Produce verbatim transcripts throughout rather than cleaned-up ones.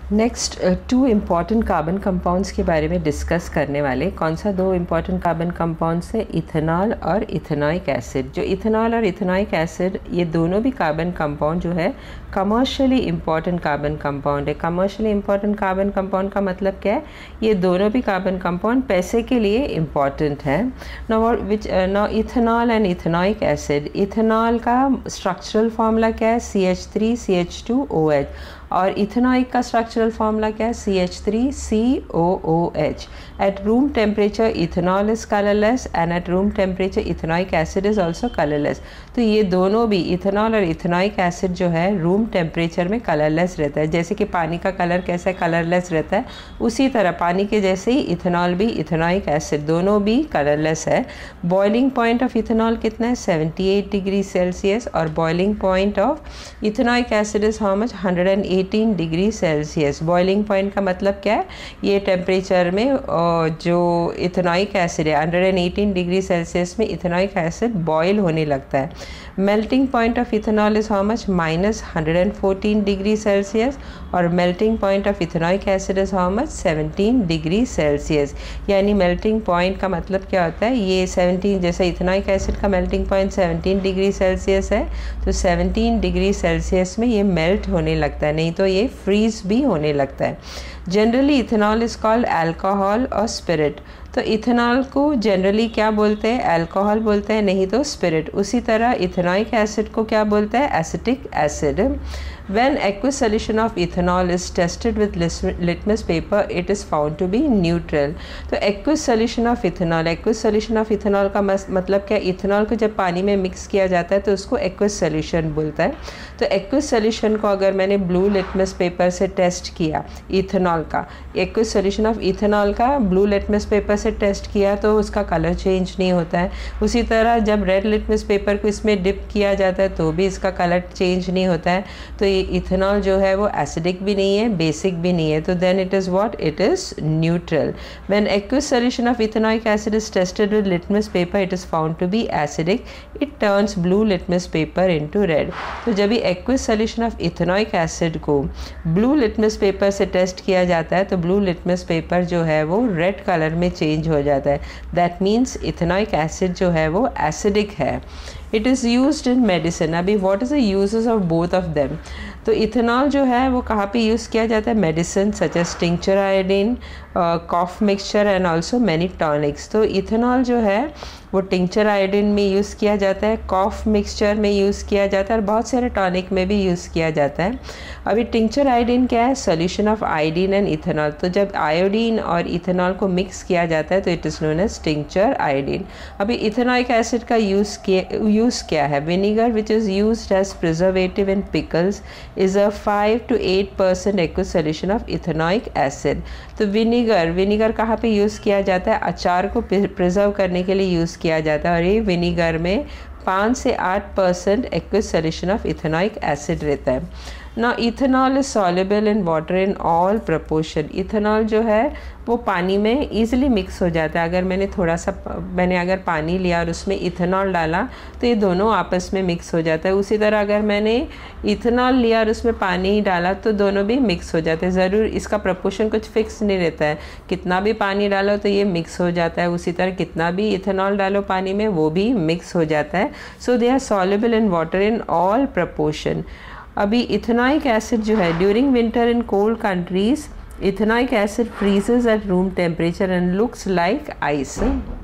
Next two important carbon compounds के बारे में डिस्कस करने वाले। कौन सा दो इम्पॉर्टेंट कार्बन कंपाउंड्स है? इथेनॉल और इथेनॉइक एसिड। जो इथेनॉल और इथेनॉइक एसिड ये दोनों भी कार्बन कंपाउंड जो है कमर्शियली इम्पॉर्टेंट कार्बन कंपाउंड है। कमर्शियली इम्पॉर्टेंट कार्बन कंपाउंड का मतलब क्या है? ये दोनों भी कार्बन कंपाउंड पैसे के लिए इम्पॉर्टेंट है। Now which now ethanol and ethanoic acid. Ethanol का स्ट्रक्चरल फार्मूला क्या है? C H three C H two O H. और इथेनॉइक का स्ट्रक्चरल फार्मूला क्या है? C H three C O O H. At room temperature ethanol is colourless and at room temperature ethanoic acid is also colourless. तो ये दोनों भी ethanol और ethanoic acid जो है रूम टेम्परेचर में कलरलेस रहता है। जैसे कि पानी का कलर कैसा कलरलेस रहता है, उसी तरह पानी के जैसे ही इथेनॉल भी, इथेनॉइक एसिड दोनों भी कलरलेस है। बॉइलिंग पॉइंट ऑफ इथेनॉल कितना है? Seventy eight degree Celsius. और boiling point of ethanoic acid is how much? Hundred and eighteen degree Celsius. Boiling point का मतलब क्या है? ये टेम्परेचर में जो इथेनॉइक एसिड है hundred and eighteen degree Celsius में इथेनॉइक एसिड बॉयल होने लगता है। Melting point of ethanol is how much? Minus hundred and fourteen degree Celsius. और melting point of ethanoic acid is how much? Seventeen degree Celsius. यानी melting point का मतलब क्या होता है? ये सेवनटीन, जैसे इथेनॉइक एसिड का melting point seventeen degree Celsius है, तो सेवनटीन डिग्री सेल्सियस में ये मेल्ट होने लगता है, नहीं तो ये फ्रीज भी होने लगता है। Generally ethanol is called alcohol और स्पिरिट। तो इथेनॉल को जनरली क्या बोलते हैं? अल्कोहल बोलते हैं, नहीं तो स्पिरिट। उसी तरह इथेनॉइक एसिड को क्या बोलते हैं? Acetic acid. When aqueous solution of ethanol is tested with litmus paper, it is found to be neutral. तो aqueous solution of ethanol, aqueous solution of ethanol का मतलब क्या? इथेनॉल को जब पानी में मिक्स किया जाता है तो उसको aqueous solution बोलता है। तो aqueous solution को अगर मैंने ब्लू लिटमस पेपर से टेस्ट किया, इथेनॉल का aqueous solution of ethanol का ब्लू लिटमस पेपर से टेस्ट किया तो उसका कलर चेंज नहीं होता है। उसी तरह जब रेड लिटमस पेपर को इसमें डिप किया जाता है तो भी इसका कलर चेंज नहीं होता है। तो इथेनॉल जो है वो एसिडिक भी नहीं है, बेसिक भी नहीं है, तो then it is what? It is neutral. When aqueous solution of ethanoic acid is tested with litmus paper, it is found to be acidic. It turns blue litmus paper into red. तो जब भी aqueous solution of ethanoic acid को blue litmus paper से test किया जाता है तो blue litmus paper जो है वो रेड कलर में चेंज हो जाता है। दैट मीन्स इथेनॉइक एसिड जो है वो एसिडिक है। It is used in medicine. अभी what is the uses of both of them? तो इथेनॉल जो है वो कहाँ पे यूज़ किया जाता है? Medicine such as tincture iodine, cough mixture and also many tonics. तो इथेनॉल जो है वो टिंक्चर आयोडीन में यूज़ किया जाता है, कॉफ मिक्सचर में यूज़ किया जाता है और बहुत सारे टॉनिक में भी यूज़ किया जाता है। अभी टिंक्चर आयोडीन क्या है? Solution of iodine and ethanol. तो जब आयोडीन और इथेनॉल को मिक्स किया जाता है तो it is known as tincture iodine. अभी इथेनॉइक एसिड का यूज़ किया यूज़ क्या है? Vinegar which is used as preservative in pickles is a five to eight percent aqueous solution of ethanoic acid। तो विनीगर विनीगर कहाँ पे use किया जाता है? अचार को प्रिजर्व करने के लिए यूज़ किया जाता है और ये विनीगर में पाँच से आठ percent aqueous solution of ethanoic acid रहता है। ना ethanol is soluble in water in all proportion. Ethanol जो है वो पानी में ईजिली मिक्स हो जाता है। अगर मैंने थोड़ा सा मैंने अगर पानी लिया और उसमें इथेनॉल डाला तो ये दोनों आपस में मिक्स हो जाता है। उसी तरह अगर मैंने इथेनॉल लिया और उसमें पानी डाला तो दोनों भी मिक्स हो जाते हैं। ज़रूर इसका प्रपोर्शन कुछ फिक्स नहीं रहता है, कितना भी पानी डालो तो ये मिक्स हो जाता है। उसी तरह कितना भी इथेनॉल डालो पानी में वो भी मिक्स हो जाता है। So they are soluble in water in all proportion. अभी इथेनॉइक एसिड जो है during winter in cold countries, ethanoic acid freezes at room temperature and looks like ice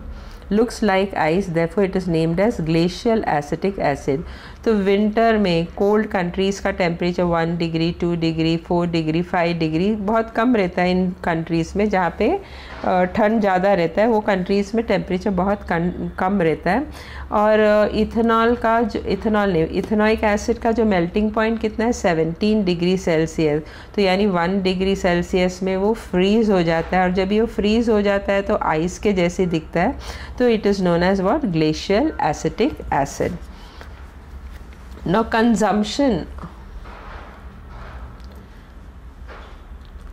looks like ice, therefore it is named as glacial acetic acid। तो winter में cold countries का temperature one degree, two degree, four degree, five degree बहुत कम रहता है। इन countries में जहाँ पे ठंड ज़्यादा रहता है वो कंट्रीज़ में टेम्परेचर बहुत कम रहता है। और इथेनॉल का जो इथेनॉल ने इथेनॉइक एसिड का जो मेल्टिंग पॉइंट कितना है? Seventeen degree Celsius. तो यानी वन डिग्री सेल्सियस में वो फ्रीज़ हो जाता है और जब ये फ्रीज़ हो जाता है तो आइस के जैसे दिखता है। तो it is known as what? Glacial acetic acid. Now consumption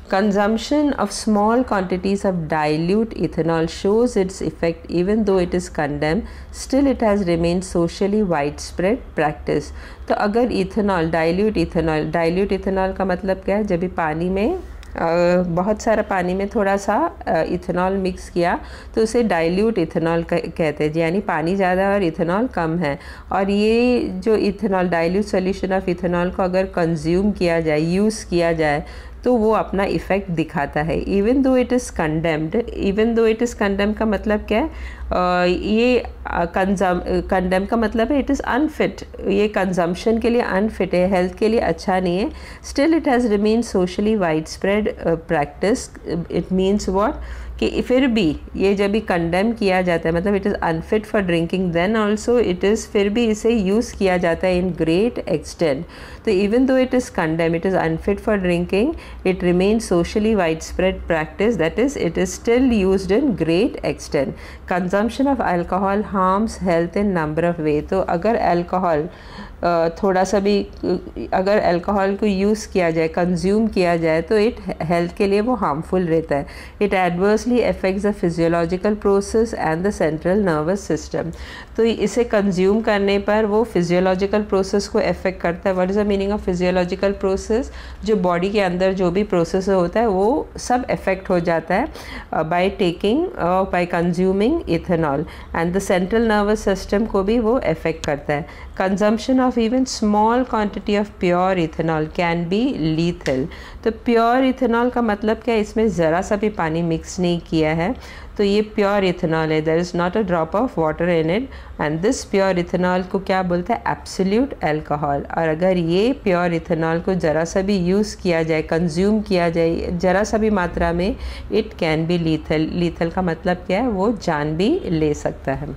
Consumption of small quantities of dilute ethanol shows its effect even though it is condemned, still it has remained socially widespread practice. तो अगर ethanol, dilute ethanol, dilute ethanol का मतलब क्या है? जब भी पानी में Uh, बहुत सारा पानी में थोड़ा सा इथेनॉल मिक्स किया तो उसे डाइल्यूट इथेनॉल कहते हैं, यानी पानी ज़्यादा और इथेनॉल कम है। और ये जो ethanol, dilute solution of ethanol को अगर कंज्यूम किया जाए, यूज़ किया जाए, तो वो अपना इफ़ेक्ट दिखाता है। Even though it is condemned, even though it is condemn का मतलब क्या है? uh, ये कंजम कंडेम का मतलब है इट इज़ अनफिट, ये कंजम्पशन के लिए अनफिट है, हेल्थ के लिए अच्छा नहीं है। Still it has remain socially wide spread practice. It means what कि फिर भी ये जब भी कंडेम किया जाता है, मतलब it is unfit for drinking, then also it is, फिर भी इसे यूज़ किया जाता है इन ग्रेट एक्सटेंट। तो even though it is condemn, it is unfit for drinking, it remain socially wide spread practice, that is it is still used in great extent. Consumption of alcohol harms health in number of way. तो अगर alcohol थोड़ा सा भी, अगर alcohol को use किया जाए, consume किया जाए, तो इट हेल्थ के लिए वो हार्मफुल रहता है। It adversely affects the physiological process and the central nervous system. तो इसे कंज्यूम करने पर वो फिजियोलॉजिकल प्रोसेस को अफेक्ट करता है। What is the meaning of physiological process? जो बॉडी के अंदर जो भी प्रोसेस होता है वो सब अफेक्ट हो जाता है by taking, by consuming ethanol, and the central nervous system को भी वो अफेक्ट करता है। Consumption of even small quantity of pure ethanol can be lethal. तो प्योर इथेनॉल का मतलब क्या है? इसमें ज़रा सा भी पानी मिक्स नहीं किया है, तो ये प्योर इथेनॉल है। There is not a drop of water in it, and this pure ethanol को क्या बोलते हैं? Absolute alcohol. और अगर ये प्योर इथेनॉल को ज़रा सा भी यूज़ किया जाए, कंज्यूम किया जाए ज़रा सा भी मात्रा में, it can be lethal. Lethal का मतलब क्या है? वो जान भी ले सकता है।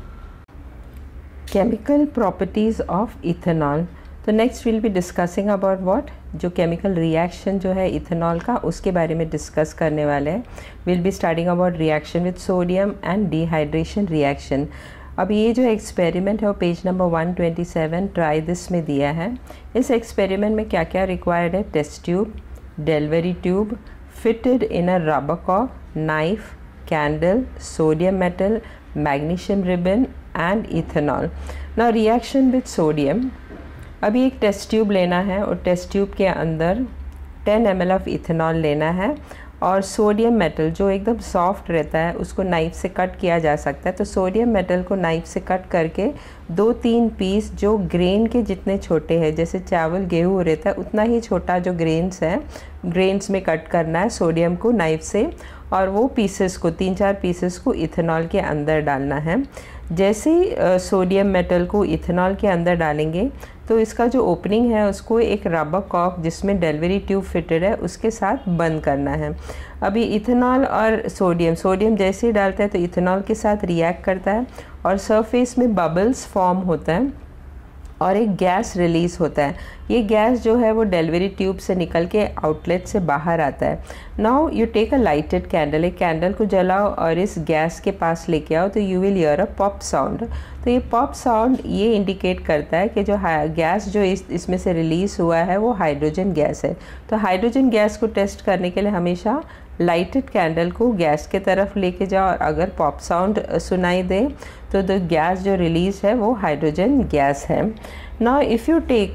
Chemical properties of ethanol. तो next will be discussing about what, जो केमिकल रिएक्शन जो है इथेनॉल का, उसके बारे में डिस्कस करने वाले हैं। Will be starting about reaction with sodium and dehydration reaction. अब ये जो एक्सपेरिमेंट है वो page number one twenty seven try this में दिया है। इस एक्सपेरिमेंट में क्या क्या रिक्वायर्ड है? Test tube, delivery tube, fitted in a rubber कॉक, knife, candle, sodium metal, magnesium ribbon and ethanol. Now reaction with sodium. अभी एक टेस्ट ट्यूब लेना है और टेस्ट ट्यूब के अंदर ten M L of ethanol लेना है, और सोडियम मेटल जो एकदम सॉफ्ट रहता है उसको नाइफ़ से कट किया जा सकता है। तो सोडियम मेटल को नाइफ़ से कट करके दो तीन पीस जो ग्रेन के जितने छोटे हैं, जैसे चावल गेहूँ रहता है उतना ही छोटा जो ग्रेन्स है, ग्रेन्स में कट करना है सोडियम को नाइफ़ से, और वो पीसेस को, तीन चार पीसेस को इथेनॉल के अंदर डालना है। जैसे ही सोडियम मेटल को इथेनॉल के अंदर डालेंगे तो इसका जो ओपनिंग है उसको एक रबर कॉक जिसमें डिलीवरी ट्यूब फिटेड है उसके साथ बंद करना है। अभी इथेनॉल और सोडियम, सोडियम जैसे ही डालता है तो इथेनॉल के साथ रिएक्ट करता है और सरफेस में बबल्स फॉर्म होता है और एक गैस रिलीज़ होता है। ये गैस जो है वो डिलीवरी ट्यूब से निकल के आउटलेट से बाहर आता है। Now you take a lighted candle, एक कैंडल को जलाओ और इस गैस के पास लेके आओ तो you will hear a pop sound. तो ये पॉप साउंड ये इंडिकेट करता है कि जो गैस जो इस इसमें से रिलीज़ हुआ है वो हाइड्रोजन गैस है। तो हाइड्रोजन गैस को टेस्ट करने के लिए हमेशा लाइटेड कैंडल को गैस के तरफ लेके जाओ, और अगर पॉप साउंड सुनाई दे तो द गैस जो रिलीज है वो हाइड्रोजन गैस है। Now if you take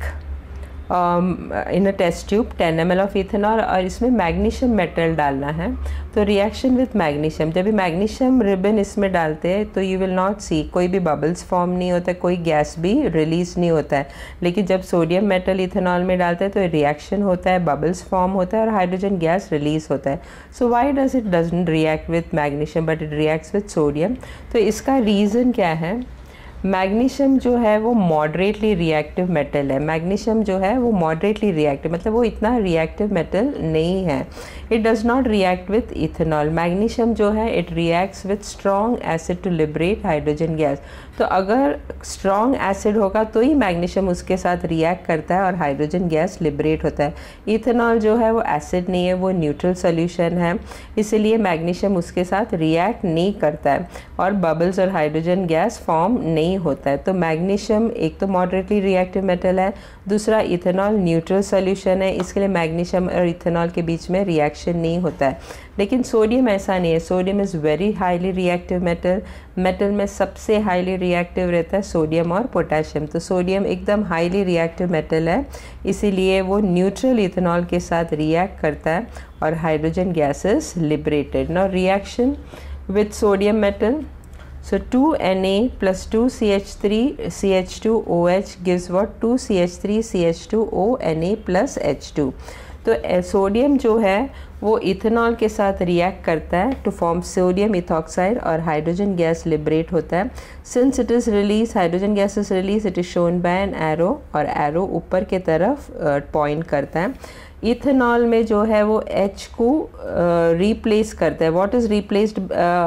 in a test tube ten M L of ethanol और इसमें मैग्नीशियम मेटल डालना है, तो रिएक्शन विथ मैग्नीशियम, जब भी मैग्नीशियम रिबन इसमें डालते हैं तो यू विल नॉट सी कोई भी बबल्स फॉर्म नहीं होता, कोई गैस भी रिलीज़ नहीं होता है। लेकिन जब सोडियम मेटल इथेनॉल में डालते हैं तो रिएक्शन होता है, बबल्स फॉर्म होता है और हाइड्रोजन गैस रिलीज़ होता है। So why does it doesn't react with magnesium but it reacts with sodium? तो इसका रीज़न क्या है? मैग्नीशियम जो है वो मॉडरेटली रिएक्टिव मेटल है। मैग्नीशियम जो है वो मॉडरेटली रिएक्टिव, मतलब वो इतना रिएक्टिव मेटल नहीं है। It does not react with ethanol. Magnesium जो है it reacts with strong acid to liberate hydrogen gas. तो अगर स्ट्रॉन्ग एसिड होगा तो ही मैग्नीशियम उसके साथ रिएक्ट करता है और हाइड्रोजन गैस लिबरेट होता है। इथेनॉल जो है वो एसिड नहीं है, वो न्यूट्रल सोल्यूशन है, इसीलिए मैग्नीशियम उसके साथ रिएक्ट नहीं करता है और बबल्स और हाइड्रोजन गैस फॉर्म नहीं नहीं होता है। तो मैग्नीशियम एक तो मॉडरेटली रिएक्टिव मेटल है, दूसरा इथेनॉल न्यूट्रल सॉल्यूशन है, इसके लिए मैग्नीशियम और इथेनॉल के बीच में रिएक्शन नहीं होता है। लेकिन सोडियम ऐसा नहीं है, sodium is very highly reactive metal. Metal में सबसे हाईली रिएक्टिव रहता है सोडियम और पोटेशियम। तो सोडियम एकदम हाईली रिएक्टिव मेटल है, इसीलिए वो न्यूट्रल इथेनॉल के साथ रिएक्ट करता है और hydrogen gas is liberated. Now reaction with sodium metal, so two N A plus two C H three C H two O H gives what? two C H three C H two O N A plus H two। तो sodium जो है वो ethanol के साथ react करता है to form sodium ethoxide और hydrogen gas liberate होता है। Since it is release, hydrogen gas is release, it is shown by an arrow, और एरो ऊपर के तरफ पॉइंट uh, करता है। इथेनॉल में जो है वो H को रिप्लेस uh, करता है। What is replaced?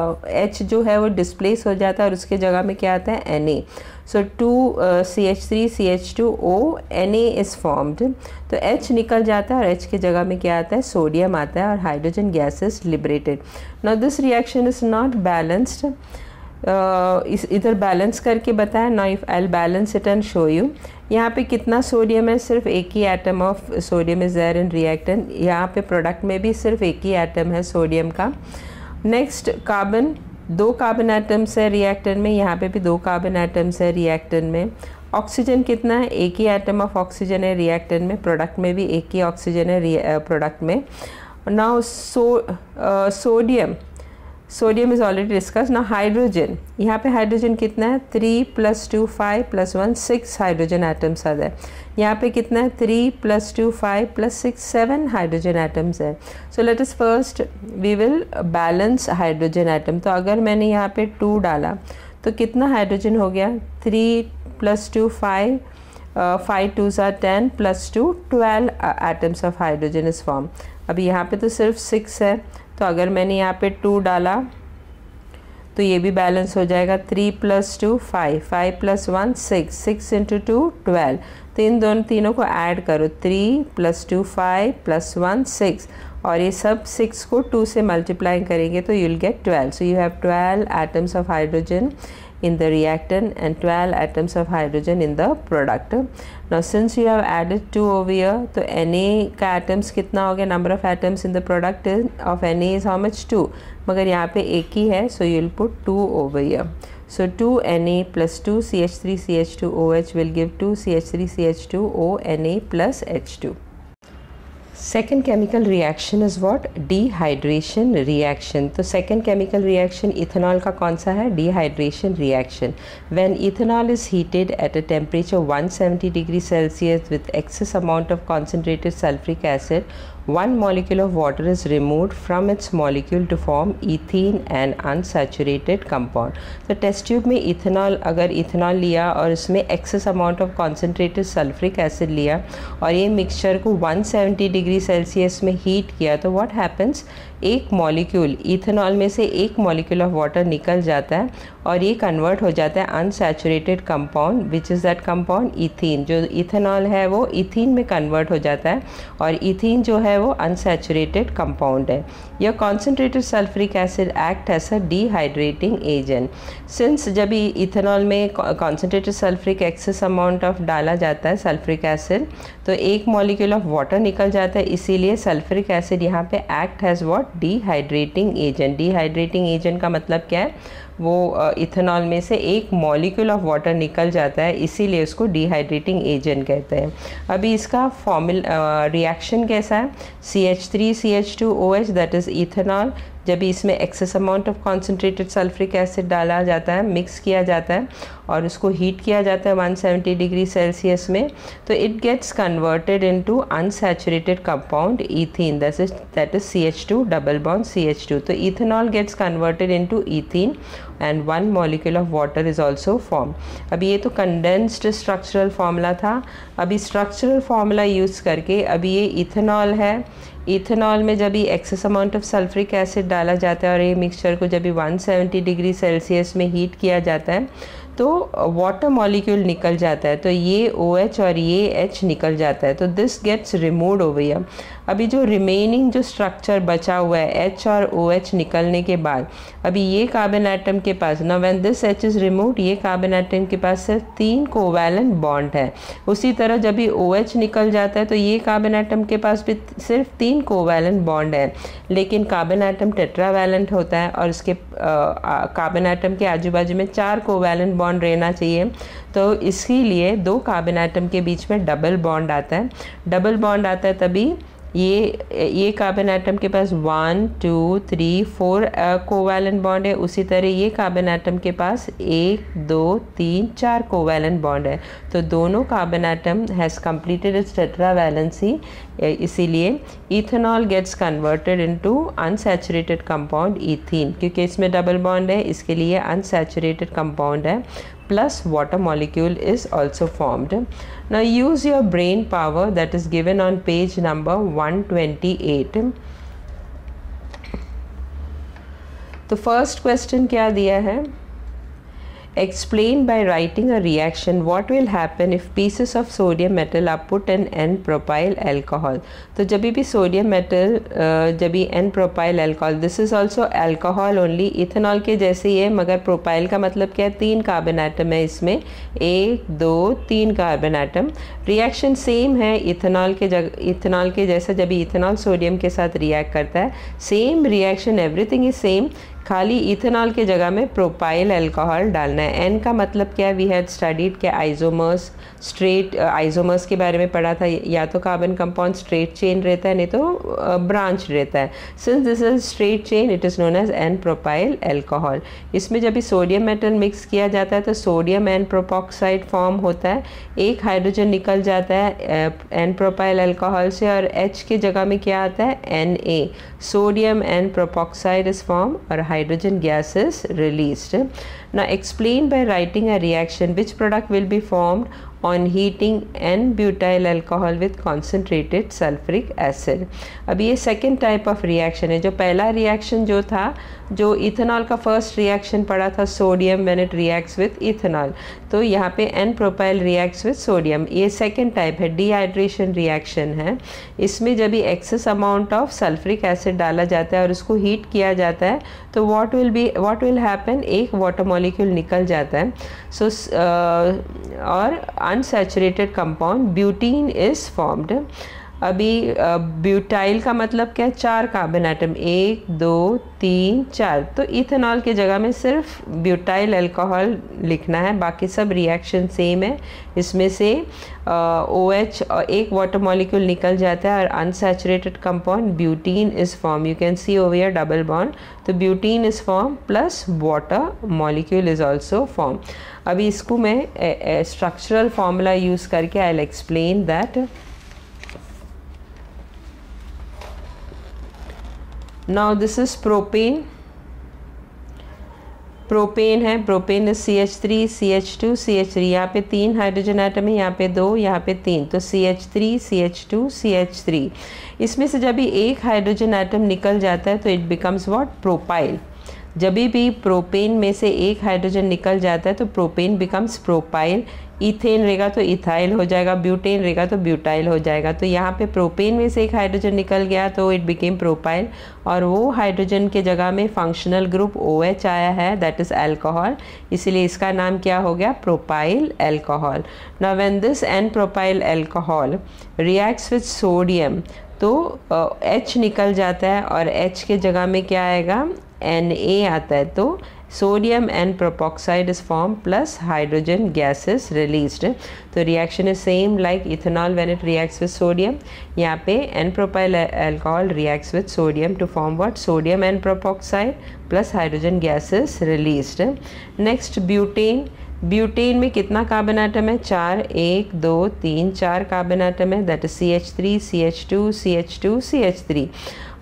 H जो है वो डिस्प्लेस हो जाता है और उसके जगह में क्या आता है? Na। So two C H three C H two O Na is formed. तो H निकल जाता है और H के जगह में क्या आता है? सोडियम आता है और hydrogen gas is liberated. Now this reaction is not balanced. Uh, इस इधर बैलेंस करके बताया। Now if I will balance it and show you. यहाँ पे कितना सोडियम है? सिर्फ एक ही atom of sodium is there in reactant. यहाँ पे प्रोडक्ट में भी सिर्फ एक ही एटम है सोडियम का। नेक्स्ट कार्बन, दो कार्बन एटम्स है रिएक्टेंट में, यहाँ पे भी दो कार्बन एटम्स है रिएक्टेंट में। ऑक्सीजन कितना है? एक ही एटम ऑफ ऑक्सीजन है रिएक्टेंट में, प्रोडक्ट में भी एक ही ऑक्सीजन है प्रोडक्ट में। Now so sodium, sodium is already discuss. ना हाइड्रोजन, यहाँ पे हाइड्रोजन कितना है? Three plus two five plus one six hydrogen atoms आ जाए। यहाँ पे कितना है? Three plus two five plus six seven hydrogen atoms है। So let us first we will balance hydrogen atom. तो अगर मैंने यहाँ पे टू डाला तो कितना हाइड्रोजन हो गया? Three plus two five, five two ज़ा ten plus two twelve atoms of hydrogen is form. अभी यहाँ पे तो सिर्फ सिक्स है, तो अगर मैंने यहाँ पे टू डाला तो ये भी बैलेंस हो जाएगा। Three plus two five, five plus one six, six into two twelve. तो इन दोनों तीनों को ऐड करो, three plus two five plus one six, और ये सब सिक्स को टू से मल्टीप्लाई करेंगे तो you will get twelve. So you have twelve atoms of hydrogen in the reactant and twelve atoms of hydrogen in the product. Now since you have added two over here, तो Na का atoms कितना हो गया? number of atoms in the product of Na is how much? two, मगर यहाँ पे एक ही है, so you will put two over here. So two Na plus two C H three C H two O H will give two C H three C H two O Na plus H two. Second chemical reaction is what? Dehydration reaction. तो second chemical reaction ethanol का कौन सा है? Dehydration reaction. When ethanol is heated at a temperature one hundred seventy degrees Celsius with excess amount of concentrated sulfuric acid, one molecule of water is removed from its molecule to form ethene and unsaturated compound. तो test tube में ethanol, अगर ethanol लिया और इसमें excess amount of concentrated sulphuric acid लिया और ये mixture को one hundred seventy degree Celsius में हीट किया, तो व्हाट हैपन्स? एक मॉलिक्यूल इथेनॉल में से एक मॉलिक्यूल ऑफ वाटर निकल जाता है और ये कन्वर्ट हो जाता है unsaturated compound, which is that compound? Ethene. जो इथेनॉल है वो इथीन में कन्वर्ट हो जाता है और इथीन जो है वो अनसैचुरेटेड कंपाउंड है। यह concentrated sulphuric acid act as a dehydrating agent. Since जब इथेनॉल में concentrated sulphuric excess amount of डाला जाता है सल्फ्रिक एसिड, तो एक मॉलिक्यूल ऑफ वाटर निकल जाता है, इसीलिए सल्फ्रिक एसिड यहाँ पे act has what? Dehydrating agent. Dehydrating agent का मतलब क्या है? वो इथेनॉल में से एक मॉलिक्यूल ऑफ वाटर निकल जाता है, इसीलिए उसको डिहाइड्रेटिंग एजेंट कहते हैं। अभी इसका फॉर्मूला रिएक्शन कैसा है? C H three C H two O H that is ethanol, जब इसमें excess amount of concentrated sulphuric acid डाला जाता है, मिक्स किया जाता है और उसको हीट किया जाता है one hundred seventy degree Celsius में, तो it gets converted into unsaturated compound ethene, that is that is C H two double bond C H two। तो ethanol gets converted into ethene and one molecule of water is also form. अभी ये तो condensed structural formula था। अभी structural formula use करके अभी ये ethanol है, इथेनॉल में जब भी excess amount of sulphuric acid डाला जाता है और ये मिक्सचर को जब भी one hundred seventy degree Celsius में हीट किया जाता है, तो वाटर मॉलिक्यूल निकल जाता है, तो ये OH और ये H निकल जाता है, तो this gets removed over here. अभी जो रिमेनिंग जो स्ट्रक्चर बचा हुआ है H और OH निकलने के बाद, अभी ये कार्बन एटम के पास, ना when this H is removed, ये कार्बन एटम के पास सिर्फ तीन कोवैलेंट बॉन्ड है। उसी तरह जब भी OH निकल जाता है तो ये कार्बन एटम के पास भी सिर्फ तीन कोवैलेंट बॉन्ड है, लेकिन कार्बन एटम टेट्रावैलेंट होता है और इसके कार्बन एटम के आजू बाजू में चार कोवैलेंट बॉन्ड रहना चाहिए, तो इसीलिए दो कार्बन एटम के बीच में डबल बॉन्ड आता है। डबल बॉन्ड आता है तभी ये ये कार्बन एटम के पास one two three four covalent bond है, उसी तरह ये कार्बन एटम के पास एक दो तीन चार कोवैलेंट बॉन्ड है, तो दोनों carbon atom has completed its tetravalency, इसीलिए ethanol gets converted into unsaturated compound ethene, क्योंकि इसमें डबल बॉन्ड है, इसके लिए अनसैचुरेटेड कंपाउंड है, plus water molecule is also formed. Now use your brain power that is given on page number one twenty-eight. तो first question क्या दिया है, explain by writing a reaction what will happen if pieces of sodium metal are put in N propyl alcohol। तो जब भी sodium metal जब भी N propyl alcohol, this is also alcohol only, ethanol के जैसे ही है, मगर प्रोपाइल का मतलब क्या है, तीन कार्बन एटम है इसमें, एक दो तीन कार्बन एटम। रिएक्शन सेम है इथेनॉल के जगह, इथेनॉल के जैसा जब भी इथेनॉल सोडियम के साथ रिएक्ट करता है, same reaction, everything is same, खाली इथेनॉल के जगह में प्रोपाइल अल्कोहल डालना है। एन का मतलब क्या है, वी हैड स्टडीड क्या आइसोमर्स, स्ट्रेट आइसोमर्स के बारे में पढ़ा था, या तो कार्बन कंपाउंड स्ट्रेट चेन रहता है, नहीं तो ब्रांच uh, रहता है। Since this is straight chain it is known as N propyl alcohol. इसमें जब भी सोडियम मेटल मिक्स किया जाता है तो सोडियम एन प्रोपॉक्साइड फॉर्म होता है, एक हाइड्रोजन निकल जाता है एन प्रोपाइल अल्कोहल से, और H के जगह में क्या आता है, N A, sodium N propoxide is form और hydrogen gas is released. Now explain by writing a reaction which product will be formed on heating N-butyl alcohol with concentrated sulfuric acid। अब ये second type of reaction है। जो पहला reaction जो था, जो ethanol का फर्स्ट रिएक्शन पड़ा था, sodium when it reacts with ethanol, तो यहाँ पे N propyl reacts with sodium, ये सेकेंड टाइप है, डिहाइड्रेशन रिएक्शन है। इसमें जब भी excess amount of sulphuric acid डाला जाता है और उसको हीट किया जाता है तो what will be what will happen, एक वाटर मॉलिक्यूल निकल जाता है, सो so, uh, और unsaturated compound butene is formed. अभी ब्यूटाइल का मतलब क्या है, चार कार्बन एटम, एक दो तीन चार, तो इथेनॉल के जगह में सिर्फ ब्यूटाइल अल्कोहल लिखना है, बाकी सब रिएक्शन सेम है। इसमें से ओ एच एक वाटर मॉलिक्यूल निकल जाता है और unsaturated compound butene is form, you can see over here double bond, तो butene is form plus water molecule is also form. अभी इसको मैं स्ट्रक्चरल फॉर्मूला यूज़ करके I will explain that. Now this is propane, propane है, propane is C H three C H two C H three, यहाँ पे तीन hydrogen atom है, यहाँ पे दो, यहाँ पे तीन, तो C H three C H two C H three. इसमें से जब भी एक हाइड्रोजन एटम निकल जाता है तो इट बिकम्स व्हाट, प्रोपाइल। जब भी प्रोपेन में से एक हाइड्रोजन निकल जाता है तो प्रोपेन बिकम्स प्रोपाइल, इथेन रहेगा तो इथाइल हो जाएगा, ब्यूटेन रहेगा तो ब्यूटाइल हो जाएगा। तो यहाँ पे प्रोपेन में से एक हाइड्रोजन निकल गया तो इट बिकेम प्रोपाइल, और वो हाइड्रोजन के जगह में फंक्शनल ग्रुप ओ एच आया है, दैट इज़ अल्कोहल, इसीलिए इसका नाम क्या हो गया, propyl alcohol. Now when this n propyl alcohol reacts with sodium तो H निकल जाता है और H के जगह में क्या आएगा, एन ए आता है, तो sodium N propoxide is form plus hydrogen gas is released. तो reaction is same like ethanol when it reacts with sodium, यहाँ पे N propyl alcohol reacts with sodium to form what, sodium N propoxide plus hydrogen gas is released. Next butane, butane में कितना carbon atom है, चार, एक दो तीन चार कार्बन एटम है, that is C H three C H two C H two C H three.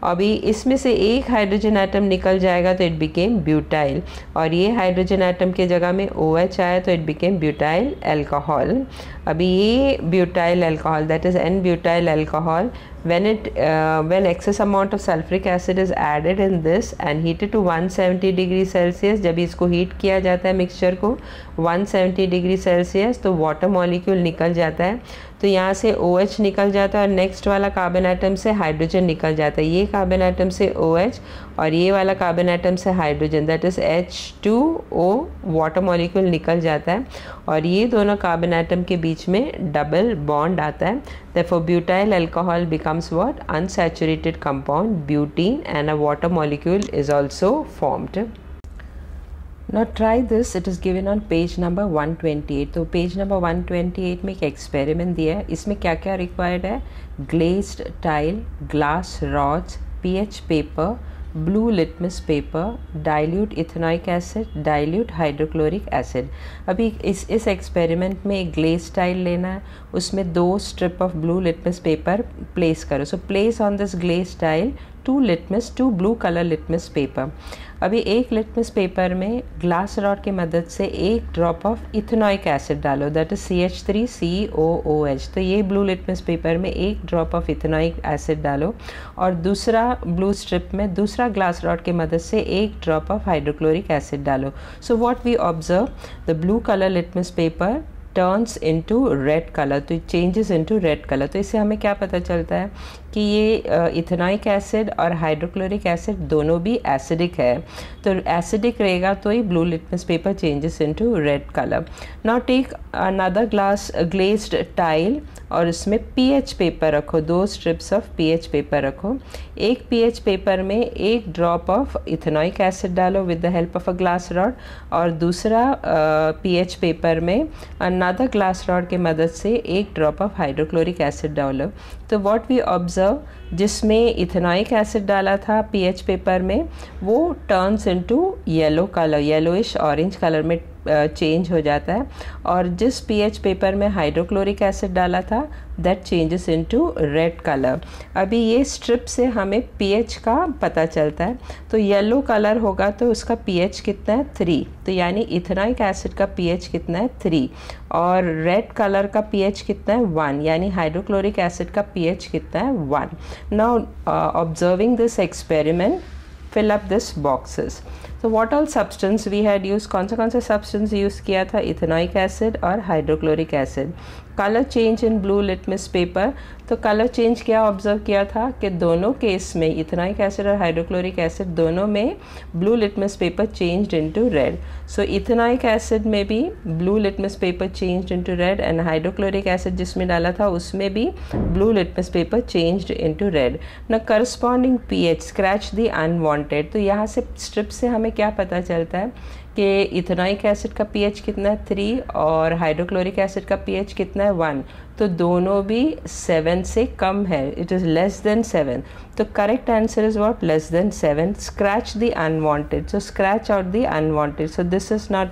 अभी इसमें से एक हाइड्रोजन एटम निकल जाएगा तो इट बिकेम ब्यूटाइल, और ये हाइड्रोजन एटम के जगह में ओ एच आया तो इट बिकेम ब्यूटाइल अल्कोहल। अभी ये butyl alcohol, that is n butyl alcohol, when it uh, when excess amount of sulfuric acid is added in this and heated to one seventy degree Celsius, जब इसको heat किया जाता है mixture को one seventy degree Celsius तो water molecule निकल जाता है। तो यहाँ से OH निकल जाता है और नेक्स्ट वाला कार्बन एटम से हाइड्रोजन निकल जाता है। ये कार्बन एटम से OH और ये वाला कार्बन एटम से hydrogen, that is H two O, water molecule निकल जाता है और ये दोनों कार्बन एटम के बीच में डबल बॉन्ड आता है। Therefore butyl alcohol becomes what? Unsaturated compound butene, and a water molecule is also formed. Now try this, it is given on page number one twenty-eight. तो पेज नंबर one twenty-eight में एक experiment दिया है। इसमें क्या क्या required है? Glazed tile, glass rods, pH paper, blue litmus paper, dilute ethanoic acid, dilute hydrochloric acid. अभी इस इस एक्सपेरिमेंट में एक ग्लेज टाइल लेना है, उसमें दो strip of blue litmus paper place करो। So place on this glaze tile two litmus two blue colour litmus paper. अभी एक लिटमस पेपर में ग्लास रॉड की मदद से एक ड्रॉप ऑफ इथेनॉइक एसिड डालो, that is C H three C O O H. तो ये ब्लू लिटमस पेपर में एक ड्रॉप ऑफ इथेनॉइक एसिड डालो और दूसरा ब्लू स्ट्रिप में दूसरा ग्लास रॉड की मदद से एक ड्रॉप ऑफ हाइड्रोक्लोरिक एसिड डालो। So what we observe, the blue colour litmus paper turns into red colour, तो चेंजेस इनटू रेड कलर। तो इससे हमें क्या पता चलता है कि ये इथेनॉइक एसिड और हाइड्रोक्लोरिक एसिड दोनों भी एसिडिक है। तो एसिडिक रहेगा तो ही blue litmus paper changes into red colour. Now take another glass glazed tile और इसमें पीएच पेपर रखो, दो स्ट्रिप्स ऑफ पीएच पेपर रखो। एक पीएच पेपर में एक ड्रॉप ऑफ इथेनॉइक एसिड डालो with the help of a glass rod और दूसरा पीएच पेपर में अनदर ग्लास रॉड की मदद से एक ड्रॉप ऑफ हाइड्रोक्लोरिक एसिड डालो। तो व्हाट वी ऑब्जर्व, जिसमें इथेनॉइक एसिड डाला था पीएच पेपर में वो turns into yellow colour, yellowish orange colour में चेंज हो जाता है, और जिस पीएच पेपर में हाइड्रोक्लोरिक एसिड डाला था that changes into red colour. अभी ये स्ट्रिप से हमें पीएच का पता चलता है, तो येलो कलर होगा तो उसका पीएच कितना है? थ्री। तो यानी इथेनॉइक एसिड का पीएच कितना है? थ्री। और रेड कलर का पीएच कितना है? वन। यानी हाइड्रोक्लोरिक एसिड का पीएच कितना है? One. Now observing this experiment, fill up this boxes. So what all substance we had used? कौन सा कौन सा substance यूज़ किया था? इथेनॉइक एसिड और hydrochloric acid. Colour change in blue litmus paper, तो कलर चेंज क्या ऑब्जर्व किया था कि दोनों केस में इथेनॉइक एसिड और हाइड्रोक्लोरिक एसिड दोनों में blue litmus paper changed into red. So ethanoic acid में भी blue litmus paper changed into red and hydrochloric acid जिसमें डाला था उसमें भी blue litmus paper changed into red. ना corresponding pH, scratch the unwanted. तो यहाँ से स्ट्रिप से हमें क्या पता चलता है कि इथेनॉइक एसिड का पीएच कितना है? थ्री और हाइड्रोक्लोरिक एसिड का पीएच कितना है? वन। तो दोनों भी सेवन से कम है, it is less than seven. तो correct answer is what? Less than seven. Scratch the unwanted, so scratch out the unwanted. So this is not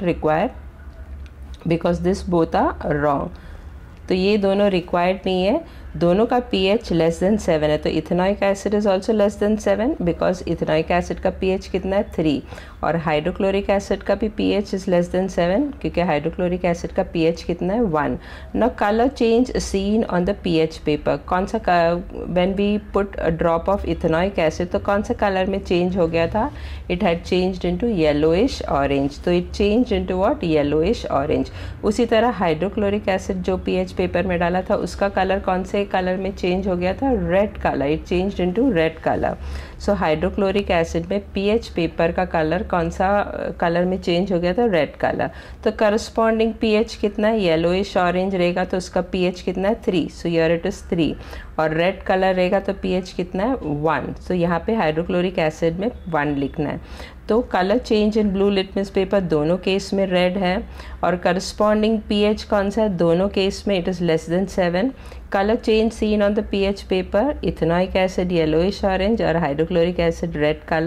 required because this both are wrong. तो ये दोनों required नहीं है, दोनों का pH less than seven है। तो ethanoic acid is also less than seven because ethanoic acid का पीएच कितना है? थ्री। और हाइड्रोक्लोरिक एसिड का भी pH is less than seven क्योंकि हाइड्रोक्लोरिक एसिड का पीएच कितना है? One. Now colour change seen on the pH paper, कौन सा when we put a drop of ethanoic acid तो कौन सा कलर में चेंज हो गया था? It had changed into yellowish orange. तो it changed into what? Yellowish orange. उसी तरह हाइड्रोक्लोरिक एसिड जो पीएच पेपर में डाला था उसका कलर कौन से कलर में चेंज हो गया था? Red colour. It changed into red colour. So hydrochloric acid में पीएच पेपर का कलर कौन सा कलर में चेंज हो गया था? Red colour. तो करस्पॉन्डिंग पीएच कितना है? येलोइश ऑरेंज रहेगा तो उसका पीएच कितना है? Three. So here it is three. और रेड कलर रहेगा तो पीएच कितना है? वन। सो यहाँ पे हाइड्रोक्लोरिक एसिड में वन लिखना है। तो colour change in blue litmus paper दोनों केस में रेड है और करस्पॉन्डिंग पीएच कौन सा है? दोनों केस में it is less than seven. Colour change seen on the pH paper, ethanoic acid yellowish orange और hydrochloric acid red colour.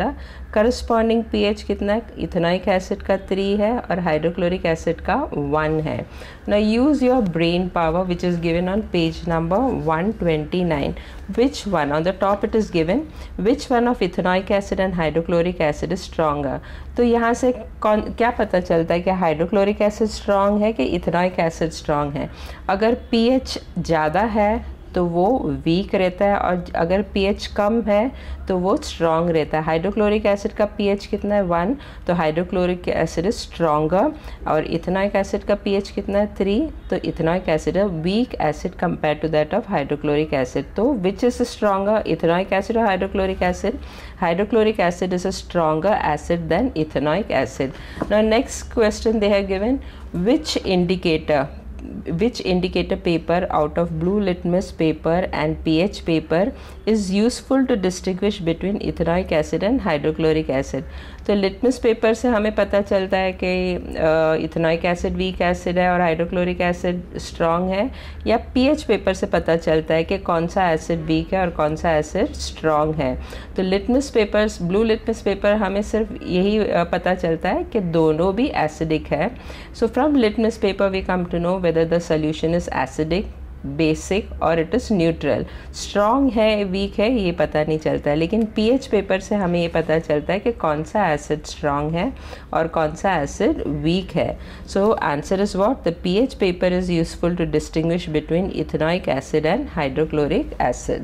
Corresponding pH कितना है, इथेनॉइक एसिड का थ्री है और हाइड्रोक्लोरिक एसिड का वन है। Now use your brain power which is given on page number one twenty nine. Which one on the top it is given which one of ethanoic acid and hydrochloric acid is stronger. तो यहाँ से कौन क्या पता चलता है कि hydrochloric acid strong है कि इथेनॉइक एसिड स्ट्रॉन्ग है। अगर पीएच ज़्यादा है तो वो वीक रहता है और अगर पीएच कम है तो वो स्ट्रॉन्ग रहता है। हाइड्रोक्लोरिक एसिड का पीएच कितना है, वन, तो हाइड्रोक्लोरिक एसिड इज स्ट्रॉन्गर। और इथेनॉइक एसिड का पीएच कितना है, थ्री, तो इथेनॉइक एसिड है weak acid compare to that of hydrochloric acid. तो which is stronger, ethanoic acid और hydrochloric acid? Hydrochloric acid is a stronger acid than ethanoic acid. Now next question they have given which indicator which indicator paper out of blue litmus paper and pH paper is useful to distinguish between ethanoic acid and hydrochloric acid। तो litmus paper से हमें पता चलता है कि ethanoic acid weak acid है और hydrochloric acid strong है, या पीएच पेपर से पता चलता है कि कौन सा एसिड वीक है और कौन सा एसिड स्ट्रॉन्ग है? तो litmus papers, blue litmus paper हमें सिर्फ यही पता चलता है कि दोनों भी एसिडिक है। So from litmus paper we come to know whether the solution is acidic, basic और इट इज़ न्यूट्रल। स्ट्रॉन्ग है वीक है ये पता नहीं चलता है, लेकिन पीएच पेपर से हमें ये पता चलता है कि कौन सा एसिड स्ट्रॉन्ग है और कौन सा एसिड वीक है। So answer is what, the pH paper is useful to distinguish between ethanoic acid and hydrochloric acid.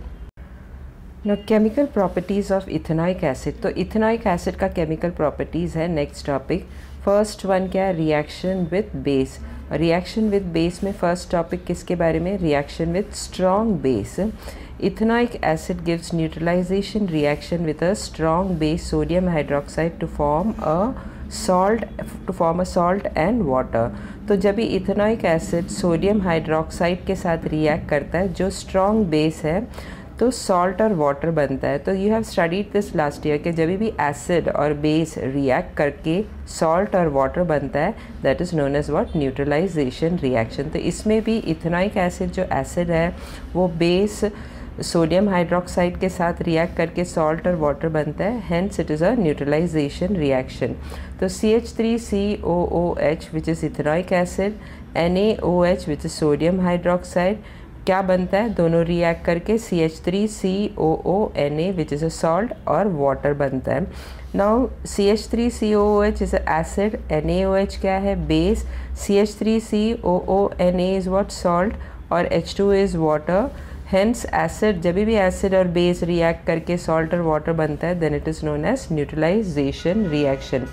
No chemical properties of ethanoic acid. तो इथेनॉइक एसिड का केमिकल प्रॉपर्टीज़ है next topic. First one क्या है, reaction with base. Reaction with base में first topic किसके बारे में, reaction with strong base. Ethanoic acid gives neutralisation reaction with a strong base sodium hydroxide to form a salt to form a salt and water. तो जब भी ethanoic acid sodium hydroxide के साथ react करता है जो स्ट्रॉन्ग बेस है तो सॉल्ट और वाटर बनता है। तो you have studied this last year कि जब भी एसिड और बेस रिएक्ट करके सॉल्ट और वाटर बनता है that is known as what, neutralisation reaction. तो इसमें भी इथेनॉइक एसिड जो एसिड है वो बेस सोडियम हाइड्रोक्साइड के साथ रिएक्ट करके सॉल्ट और वाटर बनता है, hence it is a neutralisation reaction. तो C H three C O O H which is ethanoic acid, N A O H which is sodium hydroxide, क्या बनता है, दोनों रिएक्ट करके C H three C O O N A which is a salt और water बनता है। Now C H three C O O H is acid, N A O H क्या है, base, C H three C O O N A is what, salt, और H two is water. Hence acid, जब भी acid और base react करके salt और water बनता है then it is known as neutralisation reaction.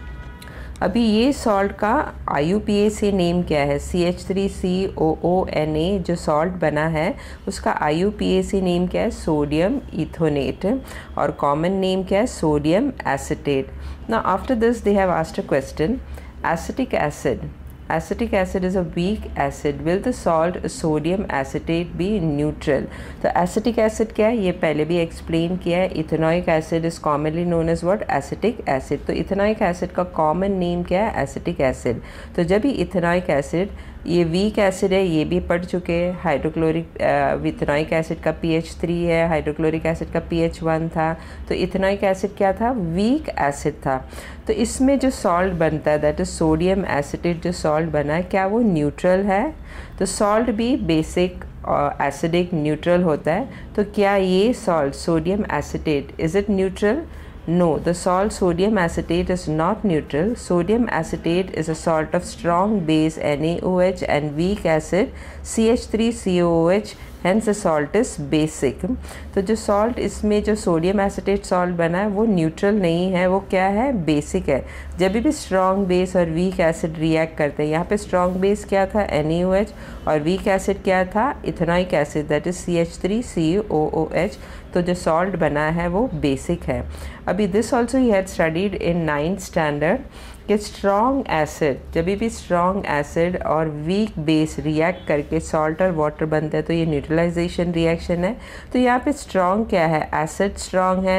अभी ये सॉल्ट का आई यू पी ए से नेम क्या है, C H three C O O N A जो सॉल्ट बना है उसका आई यू पी ए से नेम क्या है, सोडियम इथोनेट, और कॉमन नेम क्या है, sodium acetate. Now after this they have asked a question, acetic acid Acetic acid is a weak acid. Will the salt sodium acetate be neutral? तो acetic acid क्या है ये पहले भी explain किया है। Ethanoic acid is commonly known as what? Acetic acid। तो ethanoic acid का common name क्या है, acetic acid। तो जब भी ethanoic acid, ये वीक एसिड है ये भी पढ़ चुके हैं। हाइड्रोक्लोरिक इथेनॉइक एसिड का पीएच थ्री है, हाइड्रोक्लोरिक एसिड का पीएच वन था। तो इथेनॉइक एसिड क्या था, वीक एसिड था। तो इसमें जो सॉल्ट बनता है दैट इज सोडियम एसिटेट, जो सॉल्ट बना है क्या वो न्यूट्रल है? तो सॉल्ट भी बेसिक एसिडिक न्यूट्रल होता है। तो क्या ये salt sodium acetate is it neutral? No, the salt sodium acetate is not neutral. Sodium acetate is a salt of strong base N A O H and weak acid C H three C O O H, hence the salt is basic। तो जो salt इसमें जो sodium acetate salt बना है वो neutral नहीं है, वो क्या है, basic है। जब भी strong base और weak acid react करते हैं, यहाँ पे strong base क्या था, N A O H, और weak acid क्या था, ethanoic acid that is C H three C O O H। तो जो सॉल्ट बना है वो बेसिक है। अभी this also he had studied in ninth standard कि स्ट्रॉन्ग एसिड, जब भी स्ट्रॉन्ग एसिड और वीक बेस रिएक्ट करके सॉल्ट और वाटर बनता है तो ये न्यूट्रलाइजेशन रिएक्शन है। तो यहाँ पे स्ट्रॉन्ग क्या है, एसिड स्ट्रॉन्ग है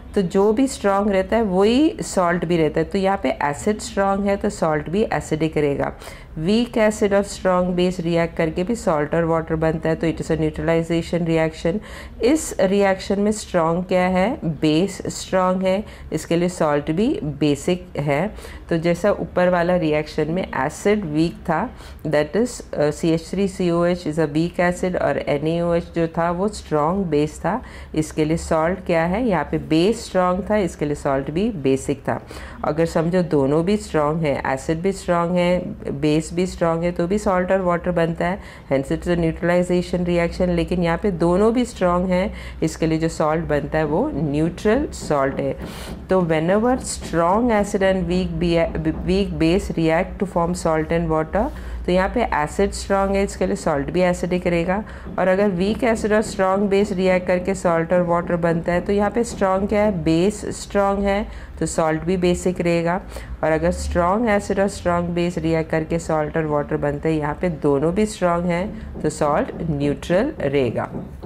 तो जो भी स्ट्रॉन्ग रहता है वही सॉल्ट भी रहता है। तो यहाँ पे एसिड स्ट्रॉन्ग है तो सॉल्ट भी एसिडिक रहेगा। वीक एसिड और स्ट्रॉन्ग बेस रिएक्ट करके भी सॉल्ट और वाटर बनता है, तो it is a neutralisation reaction. इस रिएक्शन में स्ट्रॉन्ग क्या है, बेस स्ट्रॉन्ग है, इसके लिए सॉल्ट भी बेसिक है। तो जैसा ऊपर वाला रिएक्शन में एसिड वीक था, that is C H three C O H is a weak acid, और एन ए ओ एच जो था वो स्ट्रॉन्ग बेस था, इसके लिए सॉल्ट क्या है, यहाँ पे बेस स्ट्रॉन्ग था, इसके लिए सॉल्ट भी बेसिक था। अगर समझो दोनों भी स्ट्रॉन्ग है, एसिड भी स्ट्रॉन्ग है, बेस भी स्ट्रॉन्ग है, तो भी सॉल्ट और वाटर बनता है, hence it's a neutralisation reaction. लेकिन यहाँ पे दोनों भी स्ट्रॉन्ग है, इसके लिए जो सॉल्ट बनता है वो न्यूट्रल सॉल्ट है। तो whenever strong acid and weak weak base react to form salt and water, तो यहाँ पे एसिड स्ट्रॉन्ग है, इसके लिए सॉल्ट भी एसिडिक रहेगा। और अगर वीक एसिड और स्ट्रॉन्ग बेस रिएक्ट करके सॉल्ट और वाटर बनता है, तो यहाँ पे स्ट्रॉन्ग क्या है, बेस स्ट्रॉन्ग है, तो सॉल्ट भी बेसिक रहेगा। और अगर स्ट्रॉन्ग एसिड और स्ट्रॉन्ग बेस रिएक्ट करके सॉल्ट और वाटर बनता है, यहाँ पे दोनों भी स्ट्रॉन्ग हैं, तो सॉल्ट न्यूट्रल रहेगा।